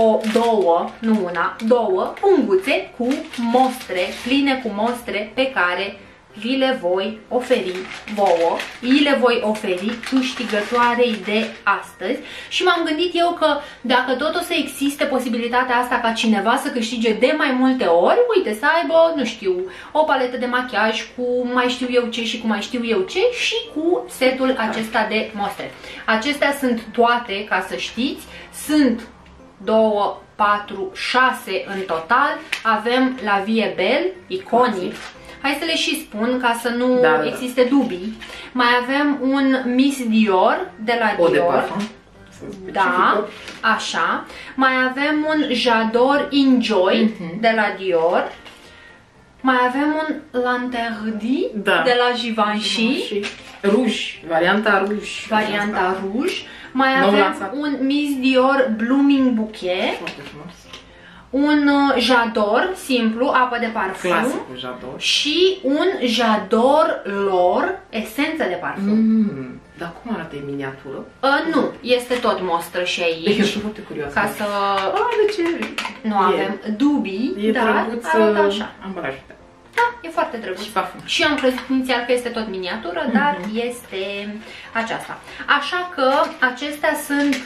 două punguțe cu mostre, pline cu mostre pe care vi le voi oferi vouă, vi le voi oferi câștigătoarei de astăzi și m-am gândit eu că dacă tot o să existe posibilitatea asta ca cineva să câștige de mai multe ori, uite, să aibă, nu știu, o paletă de machiaj cu mai știu eu ce și cu mai știu eu ce și cu setul acesta de mostre. Acestea sunt toate, ca să știți, sunt 2, 4, 6 în total, avem la Vie Belle, iconic. Hai să le și spun ca să nu existe dubii. Mai avem un Miss Dior de la Dior. Da, așa. Mai avem un J'adore Enjoy de la Dior. Mai avem un L'Interdit de la Givenchy. Rouge, varianta rouge. Varianta rouge. Mai avem un Miss Dior Blooming Bouquet. Foarte frumos. Un J'adore simplu, apă de parfum. Clasicul J'adore. Și un J'adore Lor, esență de parfum. Dar cum arată în miniatură? Nu, este tot mostră și aici. Eu sunt foarte curioasă. Ca să de ce? nu avem dubii, dar arată așa. Ambalajul. Da, e foarte drăguț. Și parfum. Și am crezut inițial că este tot miniatură, dar este aceasta. Așa că acestea sunt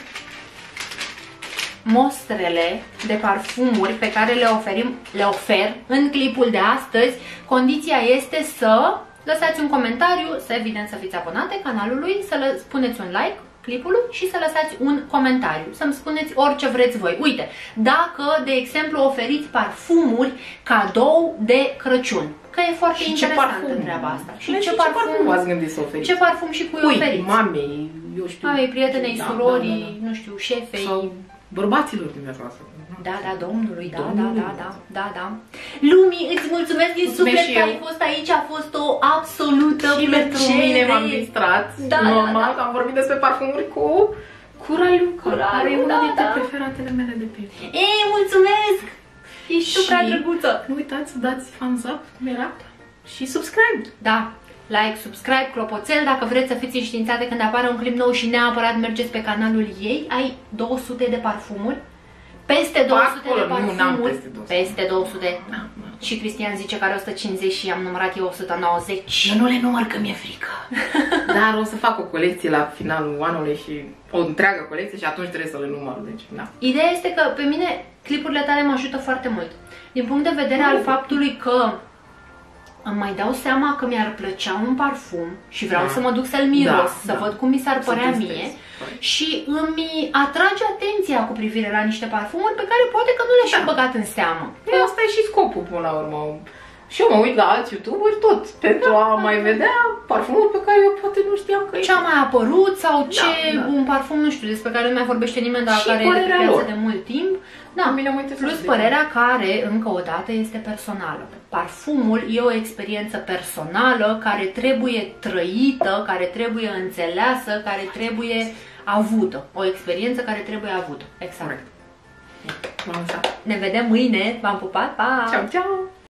mostrele de parfumuri pe care le ofer în clipul de astăzi. Condiția este să lăsați un comentariu, să evident să fiți abonate canalului, să spuneți un like clipului și să lăsați un comentariu, să-mi spuneți orice vreți voi. Uite, dacă, de exemplu, oferiți parfumuri cadou de Crăciun, că e foarte interesantă treaba asta. Și ce parfum ați gândit să oferiți? Ce parfum și cui oferiți? Mamei, eu știu. Ai, prietenei, surorii, nu știu, șefei. Sau bărbaților din viața asta. Da, domnului, Domnului. da. Lumii, îți mulțumesc din suflet și că eu. ai fost aici, a fost o absolută Și pentru mine m-am distrat. Da, Normal, că am vorbit despre parfumuri cu Raluca, care e una dintre da. preferatele mele de pe. Ei, mulțumesc! Ești tu Și prea drăguță! Nu uitați să dați thumbs up, cum era? Și subscribe! Da, like, subscribe, clopoțel, dacă vreți să fiți înștiințate când apare un clip nou și neapărat mergeți pe canalul ei. Ai 200 de parfumuri, peste 200 acolo, de parfumuri, nu, n-am peste 200. Peste 200. Da. Și Cristian zice că are 150 și am numărat eu 190. Eu nu le număr că mi-e frică. Dar o să fac o colecție la finalul anului și o întreagă colecție și atunci trebuie să le număr, deci da. Ideea este că pe mine clipurile tale mă ajută foarte mult. Din punct de vedere al faptului că îmi mai dau seama că mi-ar plăcea un parfum și vreau să mă duc să-l miros, să văd cum mi s-ar părea mie și îmi atrage atenția cu privire la niște parfumuri pe care poate că nu le-și băgat în seamă. Asta e și scopul până la urmă. Și eu mă uit la alți youtuberi tot, pentru a mai vedea parfumuri pe care eu poate nu știam că ce a mai apărut sau ce un parfum, nu știu, despre care nu mai vorbește nimeni, dar care e de pe piață de mult timp. Da, plus părerea care, încă o dată, este personală. Parfumul e o experiență personală care trebuie trăită, care trebuie înțeleasă, care trebuie avută. O experiență care trebuie avută. Exact. Corect. Ne vedem mâine. V-am pupat. Pa! Ciao, ciao!